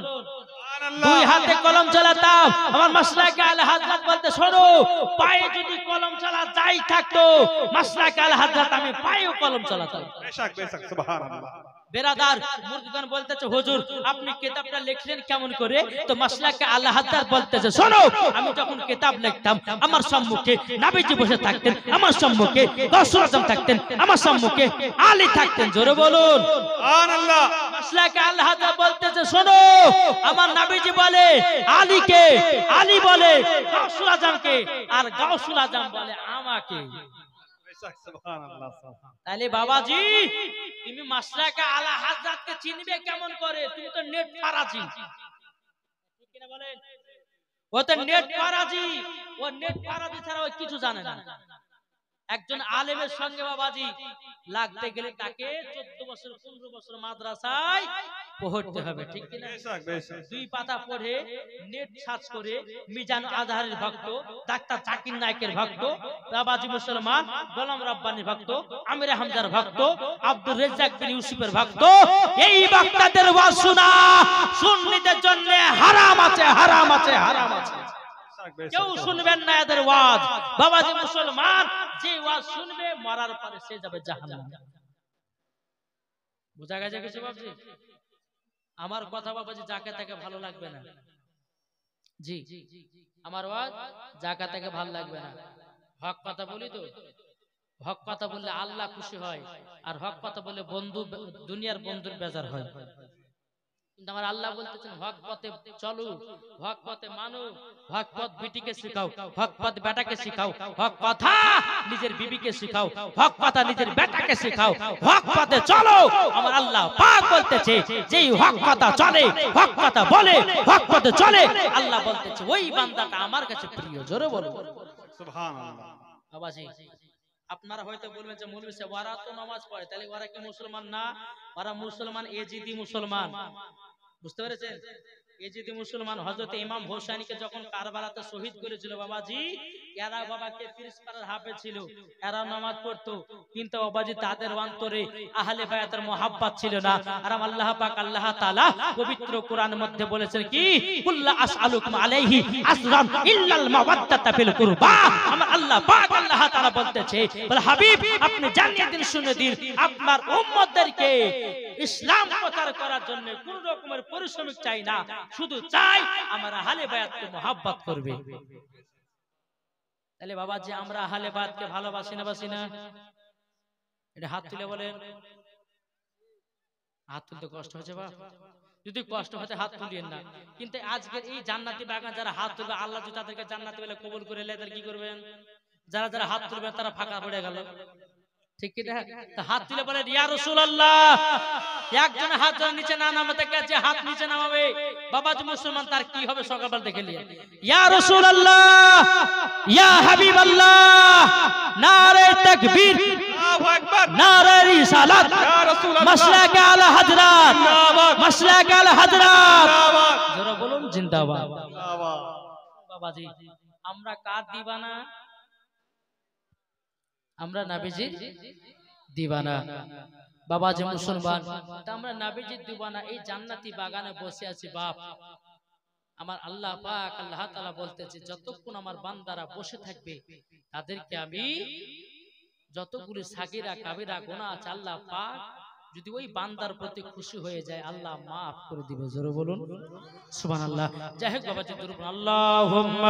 দুই হাতে কলম চালাতাম। আমার মাসলাকে আলা হযরত বলতে শোনো পায়ে যদি কলম চালা যাই থাকতো মাসলাকে আলা হযরত আমি পায়েও কলম চালাতাম। बेशक बेशक सुभान अल्लाह। বেরাদার মুরিদগণ বলতেছে হুজুর আপনি কিতাবটা লিখলেন কেমন করে? তো মাসলাকে আলা হযরত বলতেছে শোনো আমি যখন কিতাব লিখতাম আমার সম্মুখে নবীজি বসে থাকতেন, আমার সম্মুখে গাউসুল আজম থাকতেন, আমার সম্মুখে আলী থাকতেন। জোরে বলুন सुभान अल्लाह। মাসলাকে আলা হযরত বলতেছে শোনো আমার নবীজি বলে আলীকে, আলী বলে গাউসুল আজমকে, আর গাউসুল আজম বলে আমাকে। बेशक सुभान अल्लाह। তাহলে বাবাজি তুমি মাসলাকে আলা হযরতকে চিনবে কেমন করে? তুমি তো নেট ফারাজি, ঠিক কিনা বলেন? ও তো নেট ফারাজি, ও নেট ফারাজি ছাড়া ও কিছু জানে না। একজন আলেমের সঙ্গে বাবাজি লাগতে গেলে তাকে চোদ্দ বছর পনেরো বছর মাদ্রাসায় পড়তে হবে, ঠিক কিনা? দুই পাতা পড়ে নেট সার্চ করে মিজান আজহারের ভক্ত, ডাক্তার জাকির নায়েকের ভক্ত, বাবাজি মুসলমান গোলাম রাব্বানির ভক্ত, আমির হামজার ভক্ত, আব্দুর রাজ্জাক বিন ইউসুফের ভক্ত, এই বক্তাদের ওয়াজ শোনা সুন্নিদের জন্য হারাম আছে, হারাম আছে, হারাম আছে। কেউ শুনবেন না এদের ওয়াজ। বাবাজি মুসলমান যে ওয়াজ শুনবে মরার পরে সে যাবে জাহান্নামে। বুঝা গেছে কিছু বাবজি? আমার কথা বাবাজি যাকে তাকে ভালো লাগবে না। জি, আমার ওয়াজ যাকে তাকে ভালো লাগবে না। হক কথা বলি তো, হক কথা বললে আল্লাহ খুশি হয়, আর হক কথা বললে বন্ধু দুনিয়ার বন্ধুর বেজার হয়। কিন্তু আমার আল্লাহ বলতেছেন হক পথে চলো, হক পথে মানো, হক পথ বিটিকে শিখাও, হক পথ বেটাকে শিখাও, হক কথা নিজের বিবিকে শিখাও, হক কথা নিজের বেটাকে শিখাও, হক পথে চলো। আমার আল্লাহ পাক বলতেছে যেই হক কথা চলে, হক কথা বলে, হক পথে চলে, আল্লাহ বলতেছে ওই বান্দাটা আমার কাছে প্রিয়। জোরে বলো সুবহানাল্লাহ। বাবাজি আপনারা হয়তো বলবেন যে মৌলভী সাহেব ওরা তো নামাজ পড়ে, তাহলে ওরা কি মুসলমান না? ওরা মুসলমান, এজিদি মুসলমান। বুঝতে পেরেছেন? এজিদি মুসলমান। হযরত ইমাম হোসেনকে যখন কারবালাতে শহীদ করেছিল বাবাজি, এরা বাবাকে তিরিশ পারার হাফেজ ছিল, এরা নামাজ পড়তো, কিন্তু বাবাজি তাদের অন্তরে আহলে বায়াতের মুহাব্বত ছিল না। আর আল্লাহ পাক আল্লাহ তাআলা পবিত্র কোরআনের মধ্যে বলেছেন কি, কুল্লা আসআলুকুম আলাইহি আজরান ইল্লাল মাওয়াদ্দাতা ফিল কুরবা। আমার আল্লাহ পাক আল্লাহ তাআলা বলতেছে, বলে হাবিব আপনি জানিয়ে দিন, শুনে দিন, আপনার উম্মতদেরকে ইসলাম প্রচার করার জন্য কোন রকমের পরিশ্রমিক চাই না, শুধু চাই আমার আহলে বায়াতকে মুহাব্বত করবে। তাহলে বাবাজি আমরা আহলে বায়াতকে ভালোবাসি না বাসি না? এটা হাত তুলে বলেন। হাত তুলতে কষ্ট হচ্ছে বাপ? যদি কষ্ট হতে হাত তুলিয়েন না। কিন্তু আজকের এই জান্নাতি বাগান যারা হাত তুলবে, আল্লাহ যদি তাদেরকে জান্নাতি বলে কবুল করে নেয়, তাহলে কি করবেন? যারা যারা হাত তুলবে তারা ফাঁকা পড়ে গেল, ঠিক কি না? হাত তুলে বলে ইয়া রাসূলুল্লাহ, একজন হাত নিচে না নামাতে গেছে, হাত নিচে নামাবে বাবাজি মুসলমান, তার কি হবে সকালবেলা দেখে নিয়ে। ইয়া রাসূলুল্লাহ, ইয়া হাবিবাল্লাহ, নারে তাকবীর, আল্লাহু আকবার, নারে রিসালাত, ইয়া রাসূলুল্লাহ, মাসলাক আলা হযরত, জিন্দাবাদ, মাসলাক আলা হযরত, জিন্দাবাদ। জোরে বলুন জিন্দাবাদ, জিন্দাবাদ। বাবাজি আমরা কার দিবানা? আমরা নবীজির দিবানা। বাবাজি মুসলমান আমরা নবীজির দিবানা, এই জান্নাতি বাগানে বসে আছি বাপ। আমার আল্লাহ পাক আল্লাহ তাআলা বলতেছে যতক্ষণ আমার বান্দারা বসে থাকবে তাদেরকে আমি যতগুলো সাগীরা কাবিরা গুনাহ আছে আল্লাহ পাক যদি ওই বান্দার প্রতি খুশি হয়ে যায় আল্লাহ maaf করে দিবে। জোরে বলুন সুবহানাল্লাহ। যাই হোক বাবাজি দরুদ আল্লাহুম্মা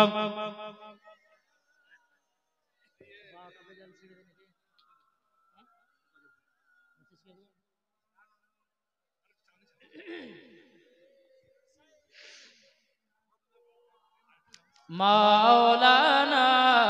मौलाना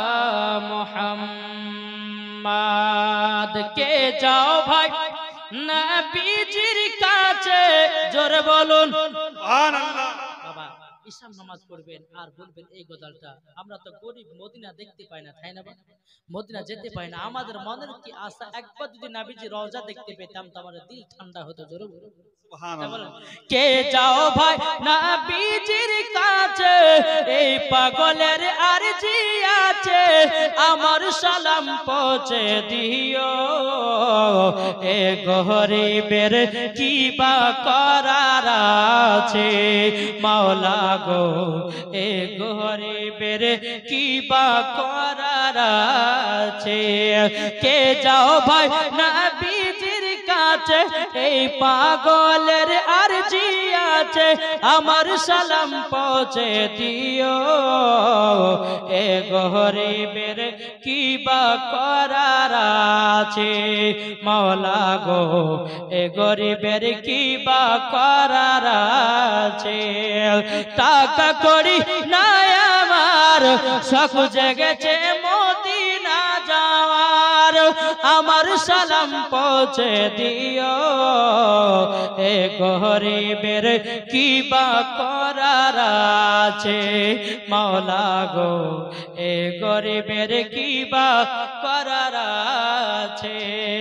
मोहम्मद के जाओ भाई नबीजिर काছে জোরে বলুন সুবহানাল্লাহ। বাবা ইশাম নামাজ পড়বেন আর বলবেন এই গজলটা, আমরা তো গরিব মদিনা দেখতে পাই না, তাই না? মদিনা যেতে পাই না, আমাদের মনের কি আশা একবার যদি নবীজি রওজা দেখতে পেতাম তো আমার দিল ঠান্ডা হতো। জোরে বলুন সুবহানাল্লাহ। কে যাও ভাই নবীজির কাছে, এই পাগলের আরজি আছে, আমার সালাম পৌঁছে দিও, এ গরিবের কি বা করার আছে, মাওলা গো এ গরিবের কি বা করার আছে। কে যাও ভাই নবীজির কাছে, এই পাগলের আরজি আছে, আমার সালাম পৌঁছে দিও, এ গরিবের কি বা করার আছে, মাওলা গো এ গরিবের কি বা করার আছে। টাকা করি না আমার শখ জেগেছে মদিনা যাওয়ার, আমার সালাম পৌঁছে দিও এ গরিবের কি বা করার আছে মাওলা গো এ গরিবের কি বা করার আছে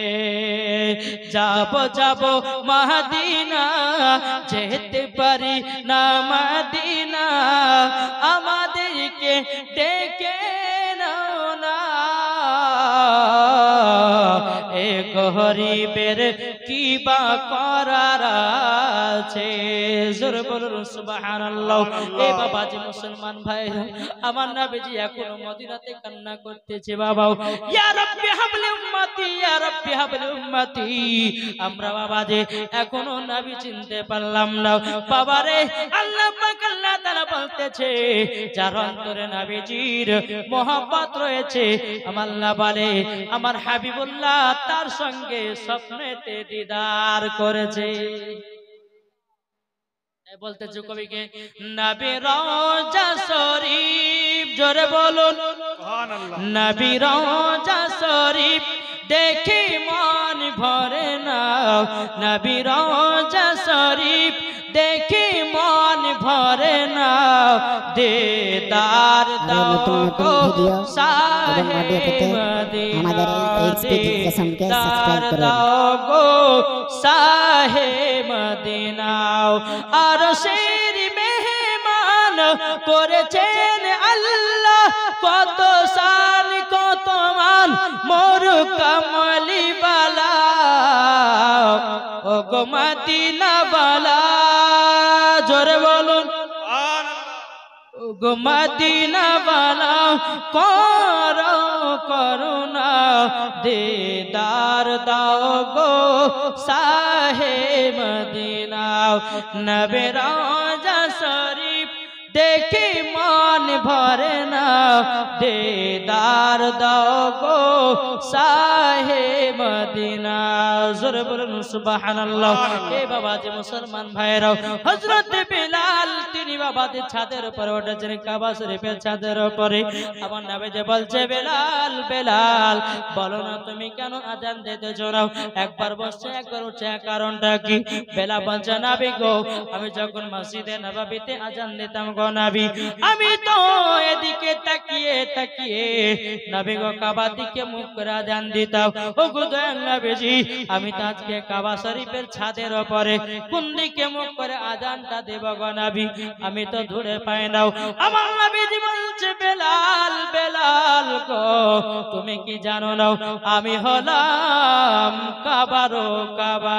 যাব যাব মদিনা যেতে পারি না মদিনা আমাদেরকে ডেকে নাও না এ গরিবের কি বা করার আছে জোরে বলুন সুবহানাল্লাহ। এ বাবাজি মুসলমান ভাইরা আমার নবীজি এখনো মদিনাতে কান্না করতেছে বাবা ইয়া রাব্বি হাবলি উম্মতি ইয়া রাব্বি হাবলি উম্মতি আমরা বাবাজি এখনো নবী চিনতে পারলাম না বাবারে আল্লাহ পাক আল্লাহ তাআলা বলতেছে যার অন্তরে নবীজির মহব্বত রয়েছে আমার আল্লাহ বলে আমার হাবিবুল্লাহ তার সঙ্গে স্বপ্নেতে দিদার করেছে বলতেছে কবিকে নবী রওজা শরীফ জোরে বলুন সুবহানাল্লাহ নবী রওজা শরীফ দেখি মন ভরে না নবী রওজা শরীফ দেখি মন ভরে না দিদার দাও গো সাহে আমাদের এই এইচপি ডিজিটালকে সাবস্ক্রাইব করুন দাও গো সাহে মদিনা আর সেই মেহমান করেছেন আল্লাহ কত শান কত মান মোর কমলি বালা ও গো মদিনা বালা জোরে বলুন ও গো মদিনা বালা করো করুণা দিদার দাও গো সাহে মদিনা নবী রওজা শরীফ দেখি মন ভরে না দিদার দাও গো সাহে মদিনা জোরে বলুন সুবহানাল্লাহ। এ বাবাজি মুসলমান ভাইরা হযরত বিলাল তিনি বাবাজি ছাদের উপরে উঠেছেন কাবা শরীফের ছাদের উপরে আমার নবীজি বলছে বেলাল বেলাল বলো না তুমি কেন আজান দিতেছো না একবার বসছে একবার উঠছে কারণটা কি বেলাল বলছে নবী গো আমি যখন মসজিদে নববীতে আজান দিতাম গো নবী আমি তো এদিকে তাকিয়ে তাকিয়ে নবী গো কাবা দিকে মুখ করে আজান দিতাম ও গো দয়াল নবীজি আমি তো আজকে কাবা শরীফের ছাদের উপরে কোন দিকে মুখ করে আজানটা দেব গো নবী আমি তো ধরে পাই নাও আমার নবীজি বলছে বেলাল বেলাল গো তুমি কি জানো না আমি হলাম কাবারো কাবা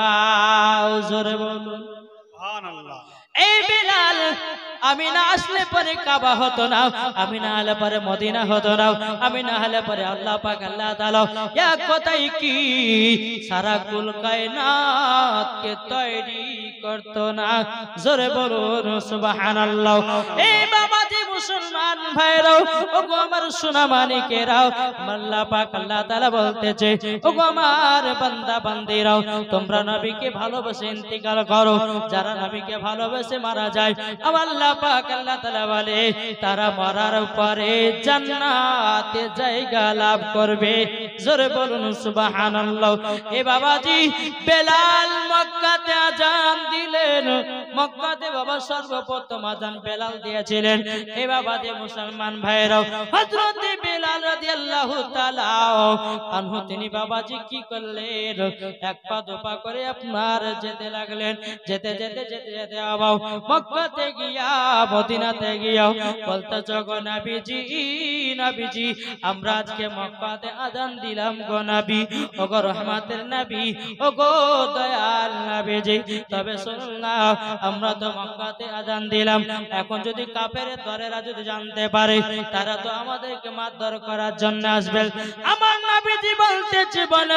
জোরে বলুন সুবহানাল্লাহ। এই বেলাল আমি না আসলে পরে কাবা হতো না আমি না হলে পরে মদিনা হতো না আমি না হলে পরে আল্লাহ পাক আল্লাহ তাআলা এক কথাই কি সারা কুল কায়নাত কে তৈরি করতো না জোরে বলুন সুবহানাল্লাহ। এই বাবাজি মুসলমান ভাইরাও ওগো আমার সোনা মানিকেরাও আল্লাহ পাক আল্লাহ তাআলা বলতেছে ওগো আমার বান্দা বান্দিরাও তোমরা নবীকে ভালোবেসে ইন্তিকাল করো যারা নবীকে ভালোবেসে মারা যায় আমার আল্লাহ পাক আল্লাহ তাআলা বলে তারা মরার পরে জান্নাতে জায়গা লাভ করবে জোরে বলুন সুবহানাল্লাহ। এ বাবাজি বেলাল মক্কাতে আজান দিলেন মক্কাতে বাবা সর্বপ্রথম আজান বেলাল দিয়েছিলেন। এ বাবাজি মুসলমান ভাইরাও হযরত বেলাল রাদিয়াল্লাহু তাআলা আনহু তিনি বাবাজি কি করলেন এক পা দুপা করে আপনার যেতে লাগলেন যেতে যেতে যেতে যেতে বাবা মক্কাতে গিয়া মদিনাতে গিয়া বলতেছো গো নবীজি নবীজি আমরা আজকে মক্কাতে আজান দিলাম গো নবী ও গো রহমতের নবী ও গো দয়াল নবীজি তবে শুনুন না আমরা তো মক্কাতে আজান দিলাম এখন যদি কাফেরের দরেরা যদি জানতে পারে তারা তো আমাদেরকে মারধর করার জন্য আসবে আমার নবীজি বলতেছে বলে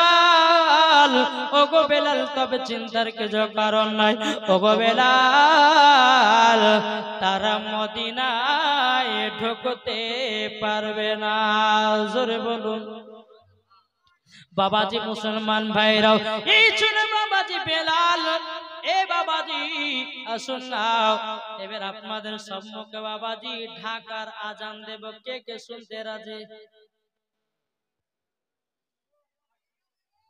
বেলাল ও গো বেলাল তবে চিন্তার কিছু কারণ নাই ও গো বেলাল তারা মদিনায় ঢুকতে পারবে না জোরে বলুন বাবাজি মুসলমান ভাইরাও এই শুনে বাবাজি বেলাল এ বাবাজি আসুন না এবার আপনাদের সম্মুখে বাবাজি ঢাকার আজান দেব কে কে শুনতে রাজি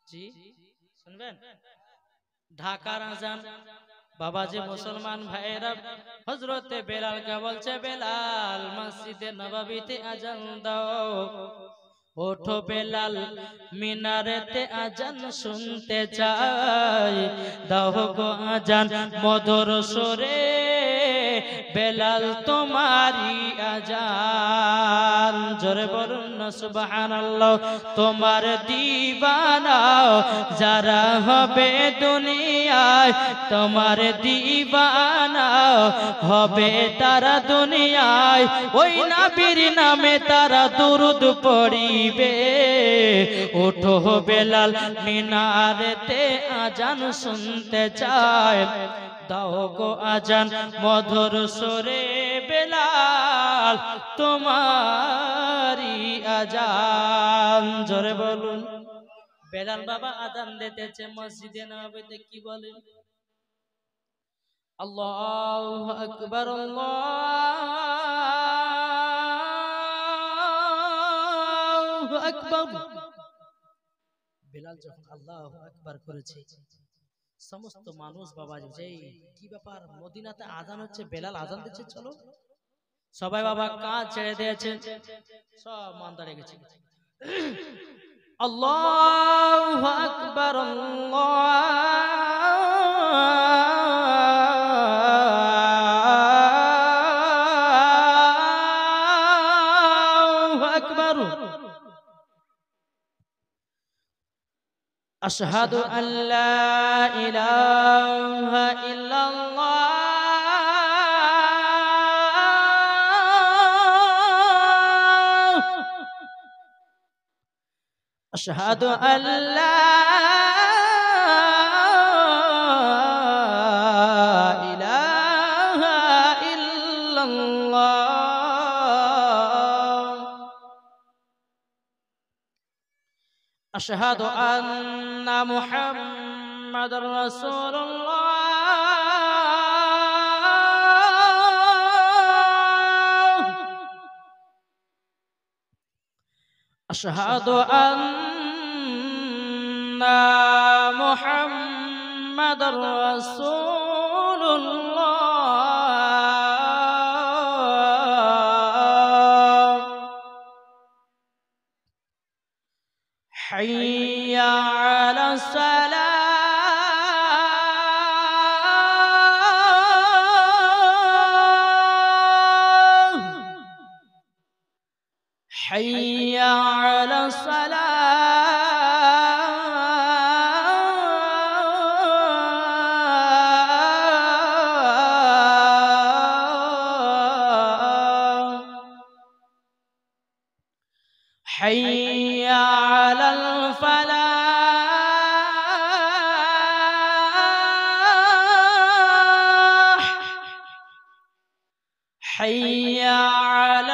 জি শুনবেন ঢাকার আজান বাবা যে মুসলমান ভাইরা হযরতে বেলালকে বলছে বেলাল মসজিদে নববীতে আজান দাও ওঠো বেলাল মিনারেতে আজান শুনতে চাই দাও গো আজান মধুর সুরে বেলাল তোমারি আজান জোরে বলুন না সুবহানাল্লাহ তোমার দিওয়ানা যারা হবে দুনিয়ায় তোমার দিওয়ানা হবে তারা দুনিয়ায় ওই নবীর নামে তারা দরুদ পড়িবে ওঠো বেলাল মিনারেতে আজান শুনতে চায় দাও গো আজান মধুর সুরে বেলাল তোমারি আজান জোরে বলুন বেলাল বাবা আজান দিতেছে মসজিদে নববীতে কি বলেন আল্লাহু আকবার আল্লাহু আকবার বেলাল যখন আল্লাহু আকবার করেছে সমস্ত মানুষ বাবা যে কি ব্যাপার মদিনাতে আজান হচ্ছে বেলাল আজান দিচ্ছে চলো সবাই বাবা কাজ ছেড়ে দিয়েছেন সব মান দাঁড়িয়ে গেছে আল্লাহু আকবার আল্লাহু আকবার أشهد أن لا إله إلا الله أشهد أن لا إله إلا الله أشهد أن محمد رسول الله أشهد أن محمد رسول الله حي على الصلاة حي على الصلاة حي على الفلاح حي على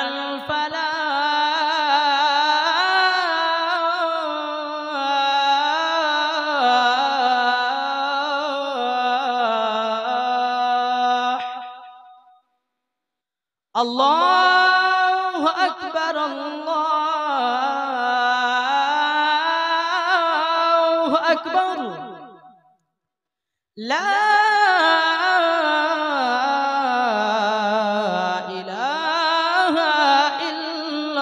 الفلاح الله أكبر الله أكبر لا إله إلا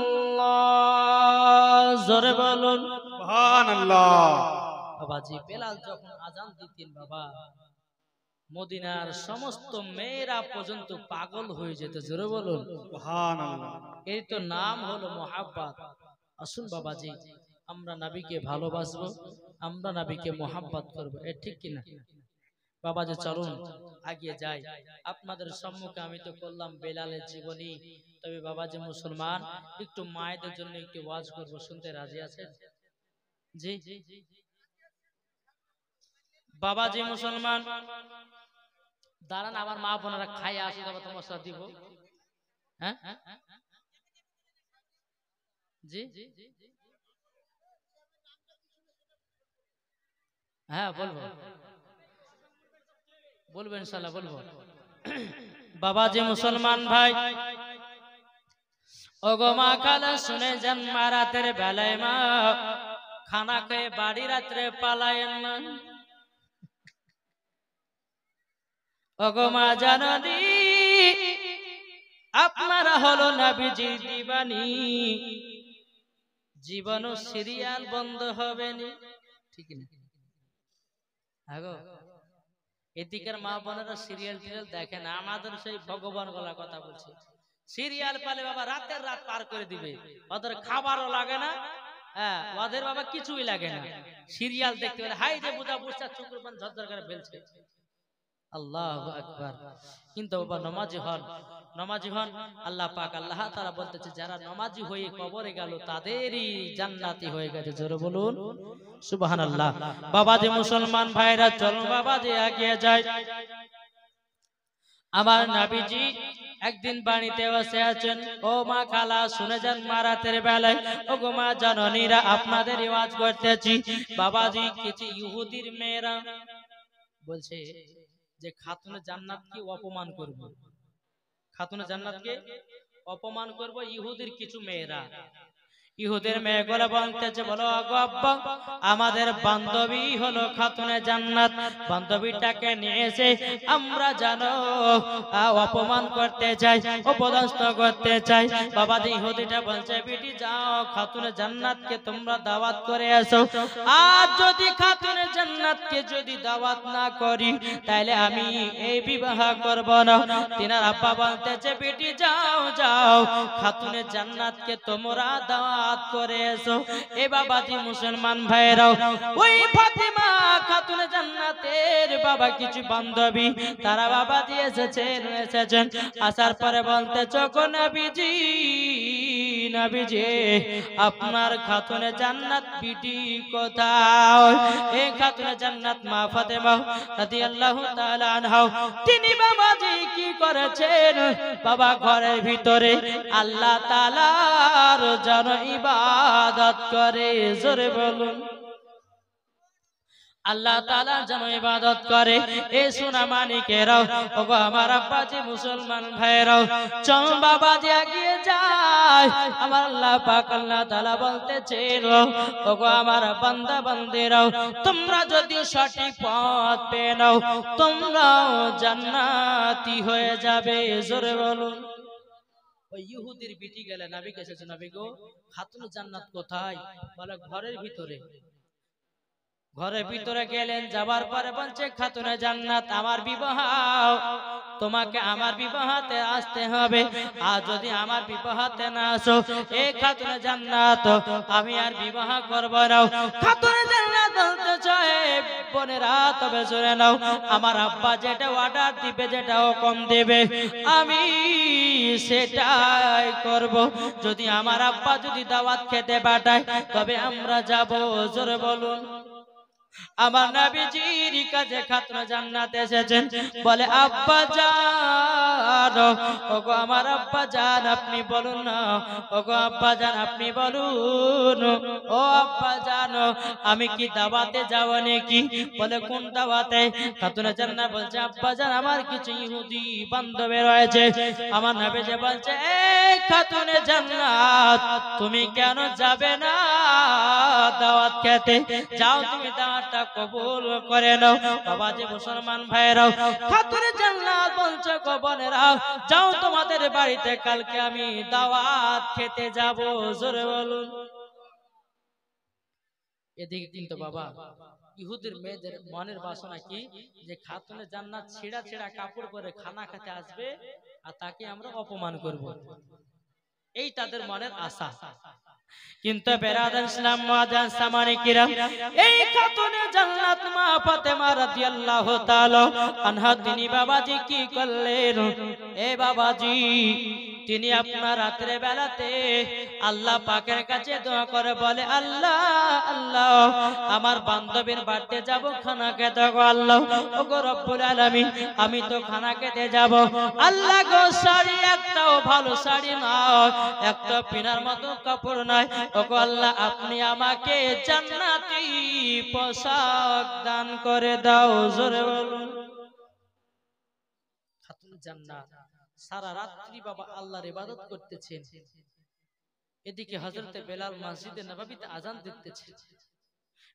الله জোরে বলুন সুবহানাল্লাহ বাবাজি বেলাল যখন আজান দিতেন বাবা মদিনার সমস্ত মেয়েরা পর্যন্ত পাগল হয়ে যেত জোরে বলুন সুবহানাল্লাহ এই তো নাম হলো মোহাব্বত আসুন বাবাজি আমরা নবীকে ভালোবাসবো আমরা নবীকে মোহাব্বত করব এ ঠিক কিনা বাবাজি চলুন এগিয়ে যাই আপনাদের সম্মুখে আমি তো করলাম বেলালের জীবনী তবে বাবাজি মুসলমান একটু মায়েদের জন্য একটু ওয়াজ করব শুনতে রাজি আছেন জি বাবাজি মুসলমান দাঁড়ান আমার মা বোনেরা খাই আসে তবে তোমার সাথে দিব হ্যাঁ জি হ্যাঁ বলবো বলবো ইনশাআল্লাহ বলবো বাবাজি মুসলমান ভাই ওগো মা কালা শুনে যান মারাতের বেলায় মা খানা খেয়ে বাড়ি রাত্রে পালায়েন না। ওগো মা জাননী আপনারা হলো নবীজির দিবানী, জীবন সিরিয়াল বন্ধ হবে না, ঠিক না? আগো এদিকের মা বোনেরা সিরিয়াল টিরিয়াল দেখে না, আমাদের সেই ভগবান গলা কথা বলছে। সিরিয়াল পালে বাবা রাতের রাত পার করে দিবে, ওদের খাবারও লাগে না, হ্যাঁ ওদের বাবা কিছুই লাগে না, সিরিয়াল দেখতে গেলে হাই যে বুঝা বুঝা চুকুর পান ঝরঝর করে ফেলছে। আল্লাহু আকবার। কিন্তু বাবা নমাজি হন, নমাজি হন, আল্লাহ পাক আল্লাহ তাআলা বলতেছে যারা নমাজি হয়ে কবরে গেল তাদেরই জান্নাতি হয়ে গেছে। জোরে বলুন সুবহানাল্লাহ। বাবা যে মুসলমান ভাইরা চলুন বাবা যে এগিয়ে যায়। আমার নবীজি একদিন বাড়িতে বসে আছেন, ও মা খালা শুনে যান মা রাতের বেলায়, ও গো মা জননীরা আপনাদের ওয়াজ করতেছি। বাবাজি কিছু ইহুদির মেয়েরা বলছে যে খাতুনে জান্নাতকে অপমান করব, খাতুনে জান্নাতকে অপমান করব ইহুদির কিছু মেয়েরা। ইহুদের মেয়েগুলো বলতেছে বলো গো আব্বা আমাদের বান্ধবী হলো খাতুনে জান্নাত, বান্ধবীটাকে নিয়ে এসে আমরা জানো অপমান করতে চাই, অপদস্থ করতে চাই। বাবা যে ইহুদিটা বলছে বিটি যাও খাতুনে জান্নাতকে তোমরা দাওয়াত করে আসো, আর যদি খাতুনে জান্নাতকে যদি দাওয়াত না করি তাহলে আমি এই বিবাহ করব না। তিনার আব্বা বলতেছে বিটি যাও যাও খাতুনে জান্নাতকে তোমরা দাওয়াত করে এসো। এ বাবাজি মুসলমান ভাইরাও ওই ফাতিমা খাতুনে জান্নাতের বাবা কিছু বান্ধবী তারা বাবাজি এসেছেন, এসেছেন আসার পরে বলতে চোখো নবীজি নবীজি আপনার খাতুনে জান্নাত বিটি কোথায়? এই খাতুনে জান্নাত মা ফাতেমা রাদিয়াল্লাহু তাআলা আনহা তিনি বাবাজি কি করেছেন বাবা ঘরের ভিতরে আল্লাহ তাআলার যেন ইবাদত করে। জোরে বলুন আল্লাহ তাআলার যেন ইবাদত করে। এ সোনা মানিকেরাও ওগো আমার আব্বাজি মুসলমান ভাইরাও চল বাবাজি এগিয়ে যায়। আমার আল্লাহ পাক আল্লাহ তাআলা বলতেছেন ওগো আমার বান্দা বান্দিরাও তোমরা যদি সঠিক পথ পেয়ে নাও তোমরাও জান্নাতি হয়ে যাবে। জোরে বলুন। ওই ইহুদির বিটি গেলে নবী কাছে, নবী গো খাতুনে জান্নাত কোথায়? বলে ঘরের ভিতরে। ঘরের ভিতরে গেলেন, যাবার পরে বলছে খাতুনে জান্নাত আমার বিবাহ, তোমাকে আমার বিবাহতে আসতে হবে, আর যদি আমার বিবাহতে না আসো এই খাতুনে জান্নাত আমি আর বিবাহ করব না। খাতুনে জান্নাত বলতে চায় বোনেরা তবে শুনে নাও আমার আব্বা যেটা অর্ডার দিবে যেটা হুকুম দেবে আমি সেটাই করব। যদি আমার আব্বা যদি দাওয়াত খেতে পাঠায় তবে আমরা যাব। জোরে বলুন। আমার নবীজির কাছে খাতুনে জান্নাত এসেছেন, বলে আব্বা জান ওগো আমার আব্বা জান আপনি বলুন না, ওগো আব্বা জান আপনি বলুন, ও আব্বা জান আমি কি দাওয়াতে যাব নাকি? বলে কোন দাওয়াতে? খাতুনে জান্নাত বলছে আব্বা জান আমার কিছু ইহুদি বান্ধবী রয়েছে। আমার নবীজি বলছে এই খাতুনে জান্নাত তুমি কেন যাবে না দাওয়াত খেতে? যাও তুমি দাওয়াতটা কবুল করে নাও। বাবাজি মুসলমান ভাইরাও খাতুনে জান্নাত বলছে গো বোনেরা যাও তোমাদের বাড়িতে কালকে আমি দাওয়াত খেতে যাব। জোরে বলুন। এদিকে কিন্তু বাবা ইহুদির মেয়েদের মনের বাসনা কি যে খাতুনে জান্নাত ছেঁড়া ছেঁড়া কাপড় পরে খানা খেতে আসবে আর তাকে আমরা অপমান করব, এই তাদের মনের আশা। কিন্তু বেরাদার ইসলাম মুআজ্জাজ সামানি কিরাম এই খাতুনে জান্নাত মা ফাতেমা রাদিয়াল্লাহু তাআলা আনহা তিনি বাবাজি কি করলেন? এ বাবাজি তিনি আপনার রাতের বেলাতে আল্লাহ পাকের কাছে দোয়া করে বলে আল্লাহ আল্লাহ আমার বান্ধবীর বাড়িতে যাব খানা খেতে গো আল্লাহ ওগো রব্বুল আলামিন আমি তো খানা খেতে যাব আল্লাহ গো শাড়ি একটাও ভালো শাড়ি নয়, একটা পিনার মতো কাপড় নয়, ওগো আল্লাহ আপনি আমাকে জান্নাতি পোশাক দান করে দাও। জোরে বলুন। খাতুন জান্নাত সারা রাত্রি বাবা আল্লাহর ইবাদত করতেছেন, এদিকে হযরতে বেলাল মসজিদে নববীতে আযান দিতেছেন।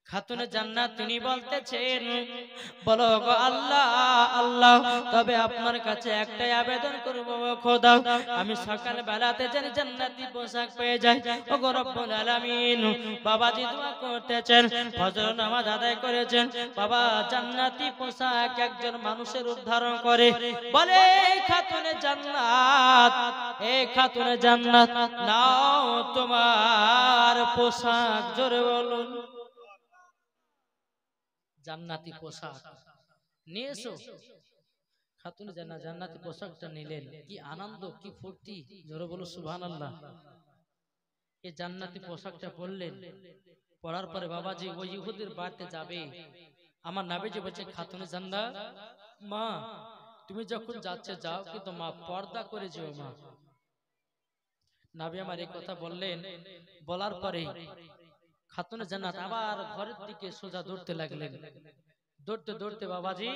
খাতুনে জান্নাত তিনি বলতেছেন, বলো গো আল্লাহ আল্লাহ, তবে আপনার কাছে একটাই আবেদন করব খোদা, আমি সকাল বেলাতে যেন জান্নাতি পোশাক পেয়ে যাই। ও গো রব্বুল আলামিন, বাবাজি দোয়া করতেছেন, ফজর নামাজ আদায় করেছেন, বাবা জান্নাতি পোশাক একজন মানুষের উদ্ধারণ করে। বলে এই খাতুনে জান্নাত, এই খাতুনে জান্নাত, নাও তোমার পোশাক, জোরে বলুন। জান্নাতি পোশাক নিয়ে এসো। খাতুন জান্নাত জান্নাতি পোশাকটা নিলেন, কি আনন্দ, কি ফুর্তি, জোরে বলো সুবহানাল্লাহ। এই জান্নাতি পোশাকটা পরলেন, পরার পরে বাবাজি ওই ইহুদির বাড়িতে যাবে। আমার নবীজি বলছে, খাতুনে জান্নাত, মা তুমি যখন যাচ্ছে যাও, কিন্তু মা পর্দা করে যেও মা। নবী আমার এই কথা বললেন, বলার পরে খাতুনে জান্নাত আবার ঘরের দিকে সোজা দৌড়তে লাগলেন। দৌড়তে দৌড়তে বাবাজি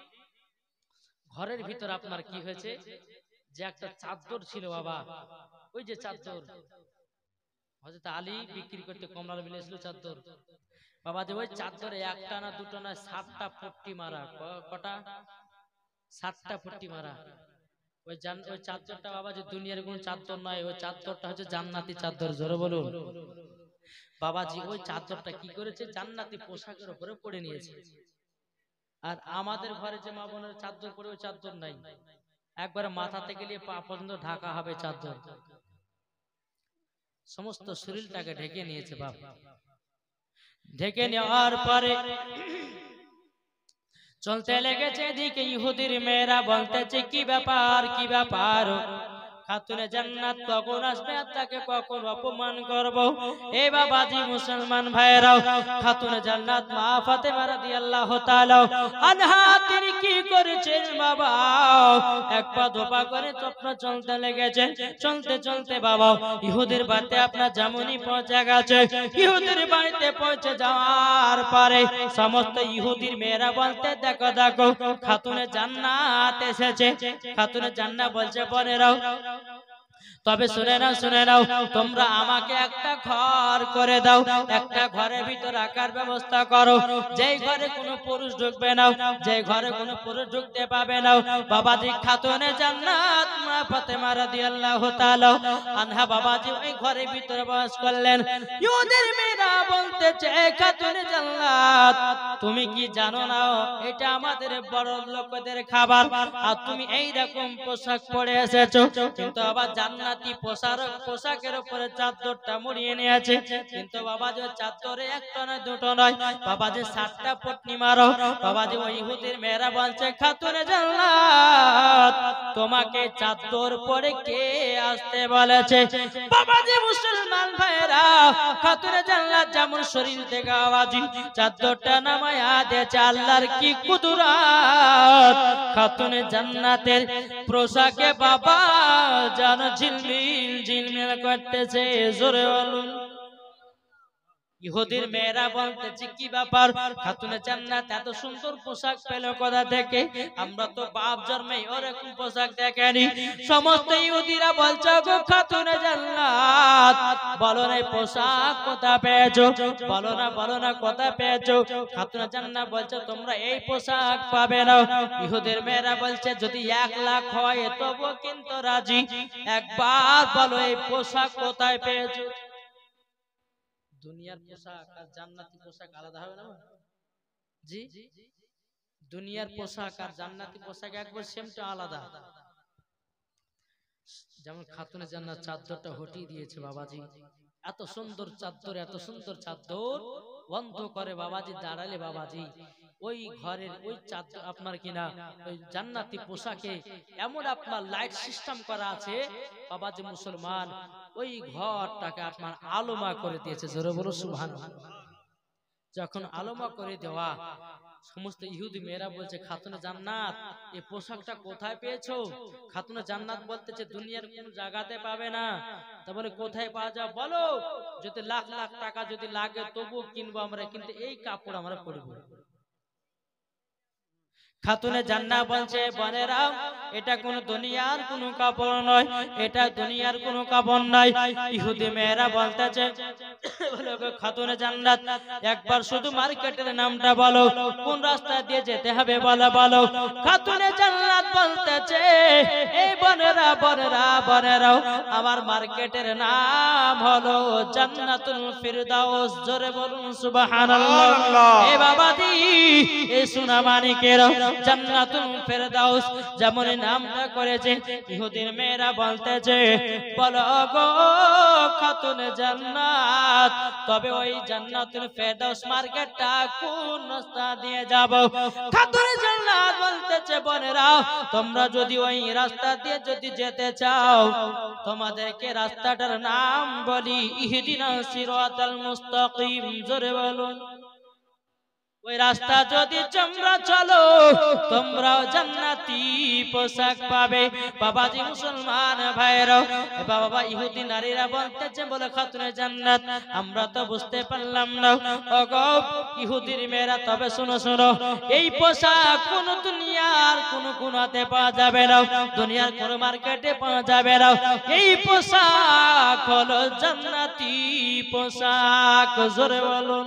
ঘরের ভিতর আপনার কি হয়েছে, যে একটা চাদর ছিল বাবা, ওই যে চাদর হযরত আলী বিক্রি করতে কমলার বিলে ছিল চাদর, বাবাজি ওই চাদরে একটা না দুটো না সাতটা পট্টি মারা। কটা? সাতটা পট্টি মারা। ওই জান ওই চাদরটা বাবাজি দুনিয়ার কোন চাদর নয়, ওই চাদরটা হচ্ছে জান্নাতি চাদর, জোরে বলুন। বাবাজি ওই চাদরটা কি করেছে, জান্নাতি পোশাকের উপরে পড়ে নিয়েছে। আর আমাদের ঘরে যে মা বোনের চাদর পরে, ওই চাদর নাই, একবারে মাথা থেকে নিয়ে পা পর্যন্ত ঢাকা হবে চাদর, সমস্ত শরীরটাকে ঢেকে নিয়েছে বাবা। ঢেকে নেওয়ার পরে চলতে লেগেছে, এদিকে ইহুদির মেয়েরা বলতেছে, কি ব্যাপার কি ব্যাপার, খাতুনে জান্নাত কখন আসবে, আর তাকে কখন অপমান করব। এ বাবাজি মুসলমান ভাইরাও, খাতুনে জান্নাত মা ফাতেমা রাদিয়াল্লাহু তাআলা আনহা তিনি কি করেছেন বাবা, এক পা দোপা করে স্বপ্ন চলতে লেগেছে। চলতে চলতে বাবা ইহুদির বাড়িতে আপনার জামুনি পৌঁছে গেছে। ইহুদির বাড়িতে পৌঁছে যাওয়ার পরে সমস্ত ইহুদির মেয়েরা বলতে, দেখো দেখো খাতুনে জান্নাত এসেছে। খাতুনে জান্নাত বলছে, বোনেরাও তবে শুনে নাও শুনে নাও, তোমরা আমাকে একটা ঘর করে দাও, একটা ঘরের ভিতর রাখার ব্যবস্থা করো, যেই ঘরে কোনো পুরুষ ঢুকবে না, যেই ঘরে কোনো পুরুষ ঢুকতে পাবে না। বাবাজি খাতুনে জান্নাত মা ফাতেমা রাদিয়াল্লাহু তাআলা আনহা বাবাজি ওই ঘরের ভিতরে বাস করলেন। ইহুদির মেয়েরা বলতেছে, খাতুনে জান্নাত তুমি কি জানো না এটা আমাদের বড় লোকদের খাবার, আর তুমি এই রকম পোশাক পরে এসেছো। কিন্তু আবার জান্নাতি পোশাক পোশাকের উপরে চাদরটা মুড়িয়ে নিয়েছে, কিন্তু বাবা যে চাদরে একটা নয় দুটো নয়, বাবা যে সাতটা পটনি মারো। বাবা যে ওই ইহুদির মেয়েরা বলছে, খাতুনে জান্নাত তোমাকে চাদর পরে কে আসতে বলেছে? বাবা যে মুসলমান ভাইরা, খাতুনে জান্নাত যেমন শরীর থেকে আওয়াজি চাদরটা নামায়া দিয়েছে, আল্লাহর কি কুদরত। খাতুনে জান্নাতের পোশাকে বাবা জানো ঝিলমিল ঝিলমিল করতেছে, জোরে বলুন। ইহুদির মেয়েরা বলতেছে, কি ব্যাপার, খাতুনে জান্নাত এত সুন্দর পোশাক পেল কোথা থেকে? আমরা তো বাপ জন্মে ওরকম পোশাক দেখেনি। সমস্ত ইহুদিরা বলছে, গো খাতুনে জান্নাত বলো না পোশাক কোথা পেয়েছো, বলো না বলো না কোথা পেয়েছো। খাতুনে জান্নাত বলছে, তোমরা এই পোশাক পাবে না। ইহুদির মেয়েরা বলছে, যদি এক লাখ হয় তবু কিন্তু রাজি, একবার বলো এই পোশাক কোথায় পেয়েছো। দুনিয়ার পোশাক আর জান্নাতি পোশাক আলাদা হবে না জি? দুনিয়ার পোশাক আর জান্নাতি পোশাক একবার সেমটা আলাদা। যেমন খাতুনে জান্নাত চাদরটা হটিয়ে দিয়েছে বাবাজি, এত সুন্দর চাদর, এত সুন্দর চাদর বন্ধ করে বাবাজি দাঁড়ালে বাবাজি ওই ঘরের ওই চাদর আপনার কিনা ওই জান্নাতি পোশাকে এমন আপনার লাইট সিস্টেম করা আছে বাবাজি মুসলমান, ওই ঘরটাকে আপনার আলোমা করে দিয়েছে, জোরে বলো সুবহানাল্লাহ। যখন আলোমা করে দেওয়া, সমস্ত ইহুদি মেয়েরা বলছে, খাতুনে জান্নাত এই পোশাকটা কোথায় পেয়েছো? খাতুনে জান্নাত বলতেছে, দুনিয়ার কোন জায়গাতে পাবে না। তারপরে কোথায় পাওয়া যায় বলো, যদি লাখ লাখ টাকা যদি লাগে তবু কিনবো আমরা, কিন্তু এই কাপড় আমরা পরবো। খাতুনে জান্নাত বলছে বোনেরা এটা কোন দুনিয়ার কোন কাপড় নয়, এটা দুনিয়ার কোন কাপড় নাই। ইহুদি মেয়েরা বলতেছে বলে গো খাতুনে জান্নাত একবার শুধু মার্কেটের নামটা বলো, কোন রাস্তা দিয়ে যেতে হবে বলো বলো। খাতুনে জান্নাত বলতেছে এই বোনেরা বোনেরা বোনেরা আমার মার্কেটের নাম হলো জান্নাতুল ফিরদাউস। জোরে বলুন সুবহানাল্লাহ। এ বাবাজি এই সোনা মানিকের জান্নাতুল ফিরদাউস যেমন নামটা করেছে, ইহুদির মেয়েরা বলতেছে বলো গো খাতুনে জান্নাত তবে ওই জান্নাতুল ফিরদাউস মার্কেটটা কোন রাস্তা দিয়ে যাব? খাতুনে জান্নাত বলতেছে বোনেরা তোমরা যদি ওই রাস্তা দিয়ে যদি যেতে চাও তোমাদেরকে রাস্তাটার নাম বলি ইহদিনাস সিরাতাল মুস্তাকিম। জোরে বলুন ওই রাস্তা যদি তোমরা চলো তোমরাও জান্নাতি পোশাক পাবে। বাবাজি মুসলমান ভাইরা বাবা ইহুদি নারীরা বলতেছে বলে খাতুনে জান্নাত আমরা তো বুঝতে পারলাম না। ওগো ইহুদির মেয়েরা তবে শুনো শুনো এই পোশাক কোন দুনিয়ার কোন কোনাতে পাওয়া যাবে না, দুনিয়ার কোন মার্কেটে পাওয়া যাবে না। এই পোশাক হলো জান্নাতি পোশাক। জোরে বলুন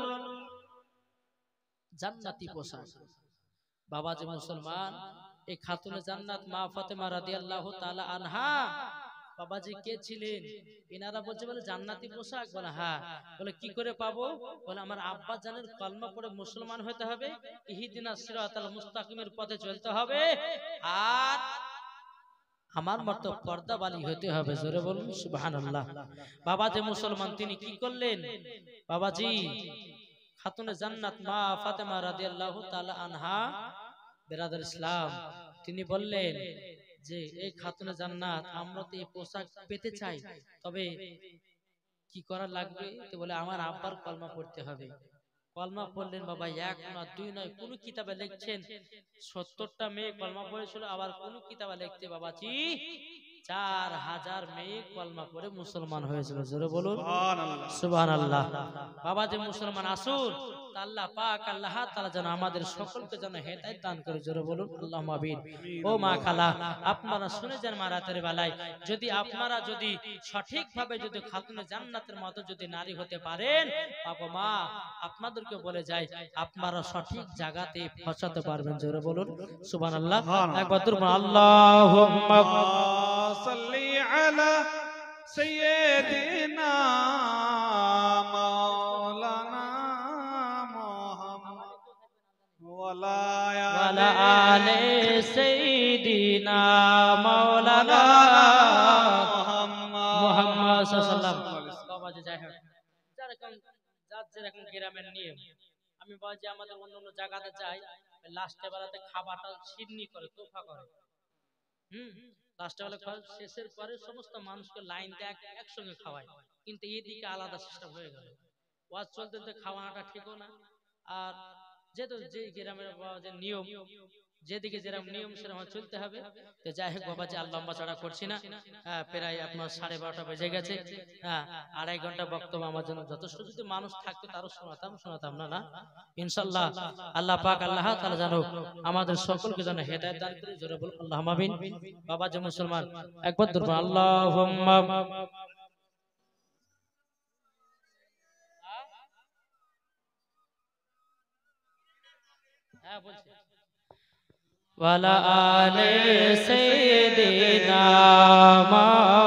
জান্নাতি পোশাক। বাবাজি মুসলমান এই খাতুনে জান্নাত মা ফাতেমা রাদিয়াল্লাহু তাআলা আনহা বাবাজি কে ছিলেন? এনারা বলছে বলে জান্নাতি পোশাক। বলে হ্যাঁ। বলে কি করে পাবো? বলে আমার আব্বা জানের কলমা পড়ে মুসলমান হতে হবে, ইহদিনাস সিরাতাল মুস্তাকিমের পথে চলতে হবে, আর আমার মতো পর্দাবালী হতে হবে। জোরে বলুন সুবহানাল্লাহ। বাবাজি মুসলমান তিনি কি করলেন? বাবাজি খাতুনে জান্নাত মা ফাতেমা রাদিয়াল্লাহু তাআলা আনহা বিরাদার ইসলাম তিনি বললেন যে এই খাতুনে জান্নাত আমরা তো এই পোশাক পেতে চাই, তবে কি করা লাগবে? তো বলে আমার আব্বার কলমা পড়তে হবে। কলমা পড়লেন বাবা, এক না দুই নয়, কোন কিতাবে লিখছেন সত্তরটা মেয়ে কলমা পড়েছিল, আবার কোন কিতাবে লিখতে বাবাজি চার হাজার মেয়ে কলমা পড়ে মুসলমান হয়েছিল। জোরে বলুন সুবহানাল্লাহ। বাবা যে মুসলমান আসুন আল্লাহ পাক আল্লাহ তাআলা যেন আমাদের সকলকে যেন হেদায়েত দান করে। জোরে বলুন আল্লাহুম্মা আমিন। ও মা খালা আপনারা শুনে যান মা রাতের বেলায় যদি আপনারা যদি সঠিকভাবে যদি খাতুনে জান্নাতের মতো যদি নারী হতে পারেন বাবা মা আপনাদেরকে বলে যায় আপনারা সঠিক জায়গাতে পৌঁছাতে পারবেন। জোরে বলুন সুবহানাল্লাহ। একবার বলুন আল্লাহুম্মা সাল্লি আলা সাইয়্যিদিনা মাওলানা মুহাম্মদ ওয়ালা আলে সাইয়্যিদিনা মাওলানা মুহাম্মদ সাল্লাল্লাহু আলাইহি ওয়াসাল্লাম। যাই হোক যেরকম যার যেরকম গ্রামের নিয়ম, আমি বলছি আমাদের অন্য অন্য জায়গাতে যাই লাস্টে বেলাতে খাবারটা সিডনি করে তোফা করে, হুম লাস্টে বেলা শেষের পরে সমস্ত মানুষকে লাইন দিয়ে একসঙ্গে খাওয়ায়, কিন্তু এদিকে আলাদা সিস্টেম হয়ে গেল। ওয়াজ চলতে চলতে খাওয়ানোটা ঠিকও না, আর যেহেতু যে গ্রামের যে নিয়ম যেদিকে যেরকম নিয়ম সেরকম চলতে হবে। তো যাই হোক বাবাজি আর লম্বা চড়া করছি না, হ্যাঁ প্রায় আপনার সাড়ে বারোটা বেজে গেছে, হ্যাঁ আড়াই ঘন্টা বক্তব্য আমার জন্য যথেষ্ট। যদি মানুষ থাকতো তারও শোনাতাম শোনাতাম না না ইনশাল্লাহ। আল্লাহ পাক আল্লাহ তাআলা জানো আমাদের সকলকে যেন হেদায়েত দান করে। জোরে বলুন আল্লাহুম্মা আমিন। বাবাজি মুসলমান একবার দুরূদ আল্লাহুম্মা হ্যাঁ বলছি ওয়ালা আলে সাইয়্যিদিনা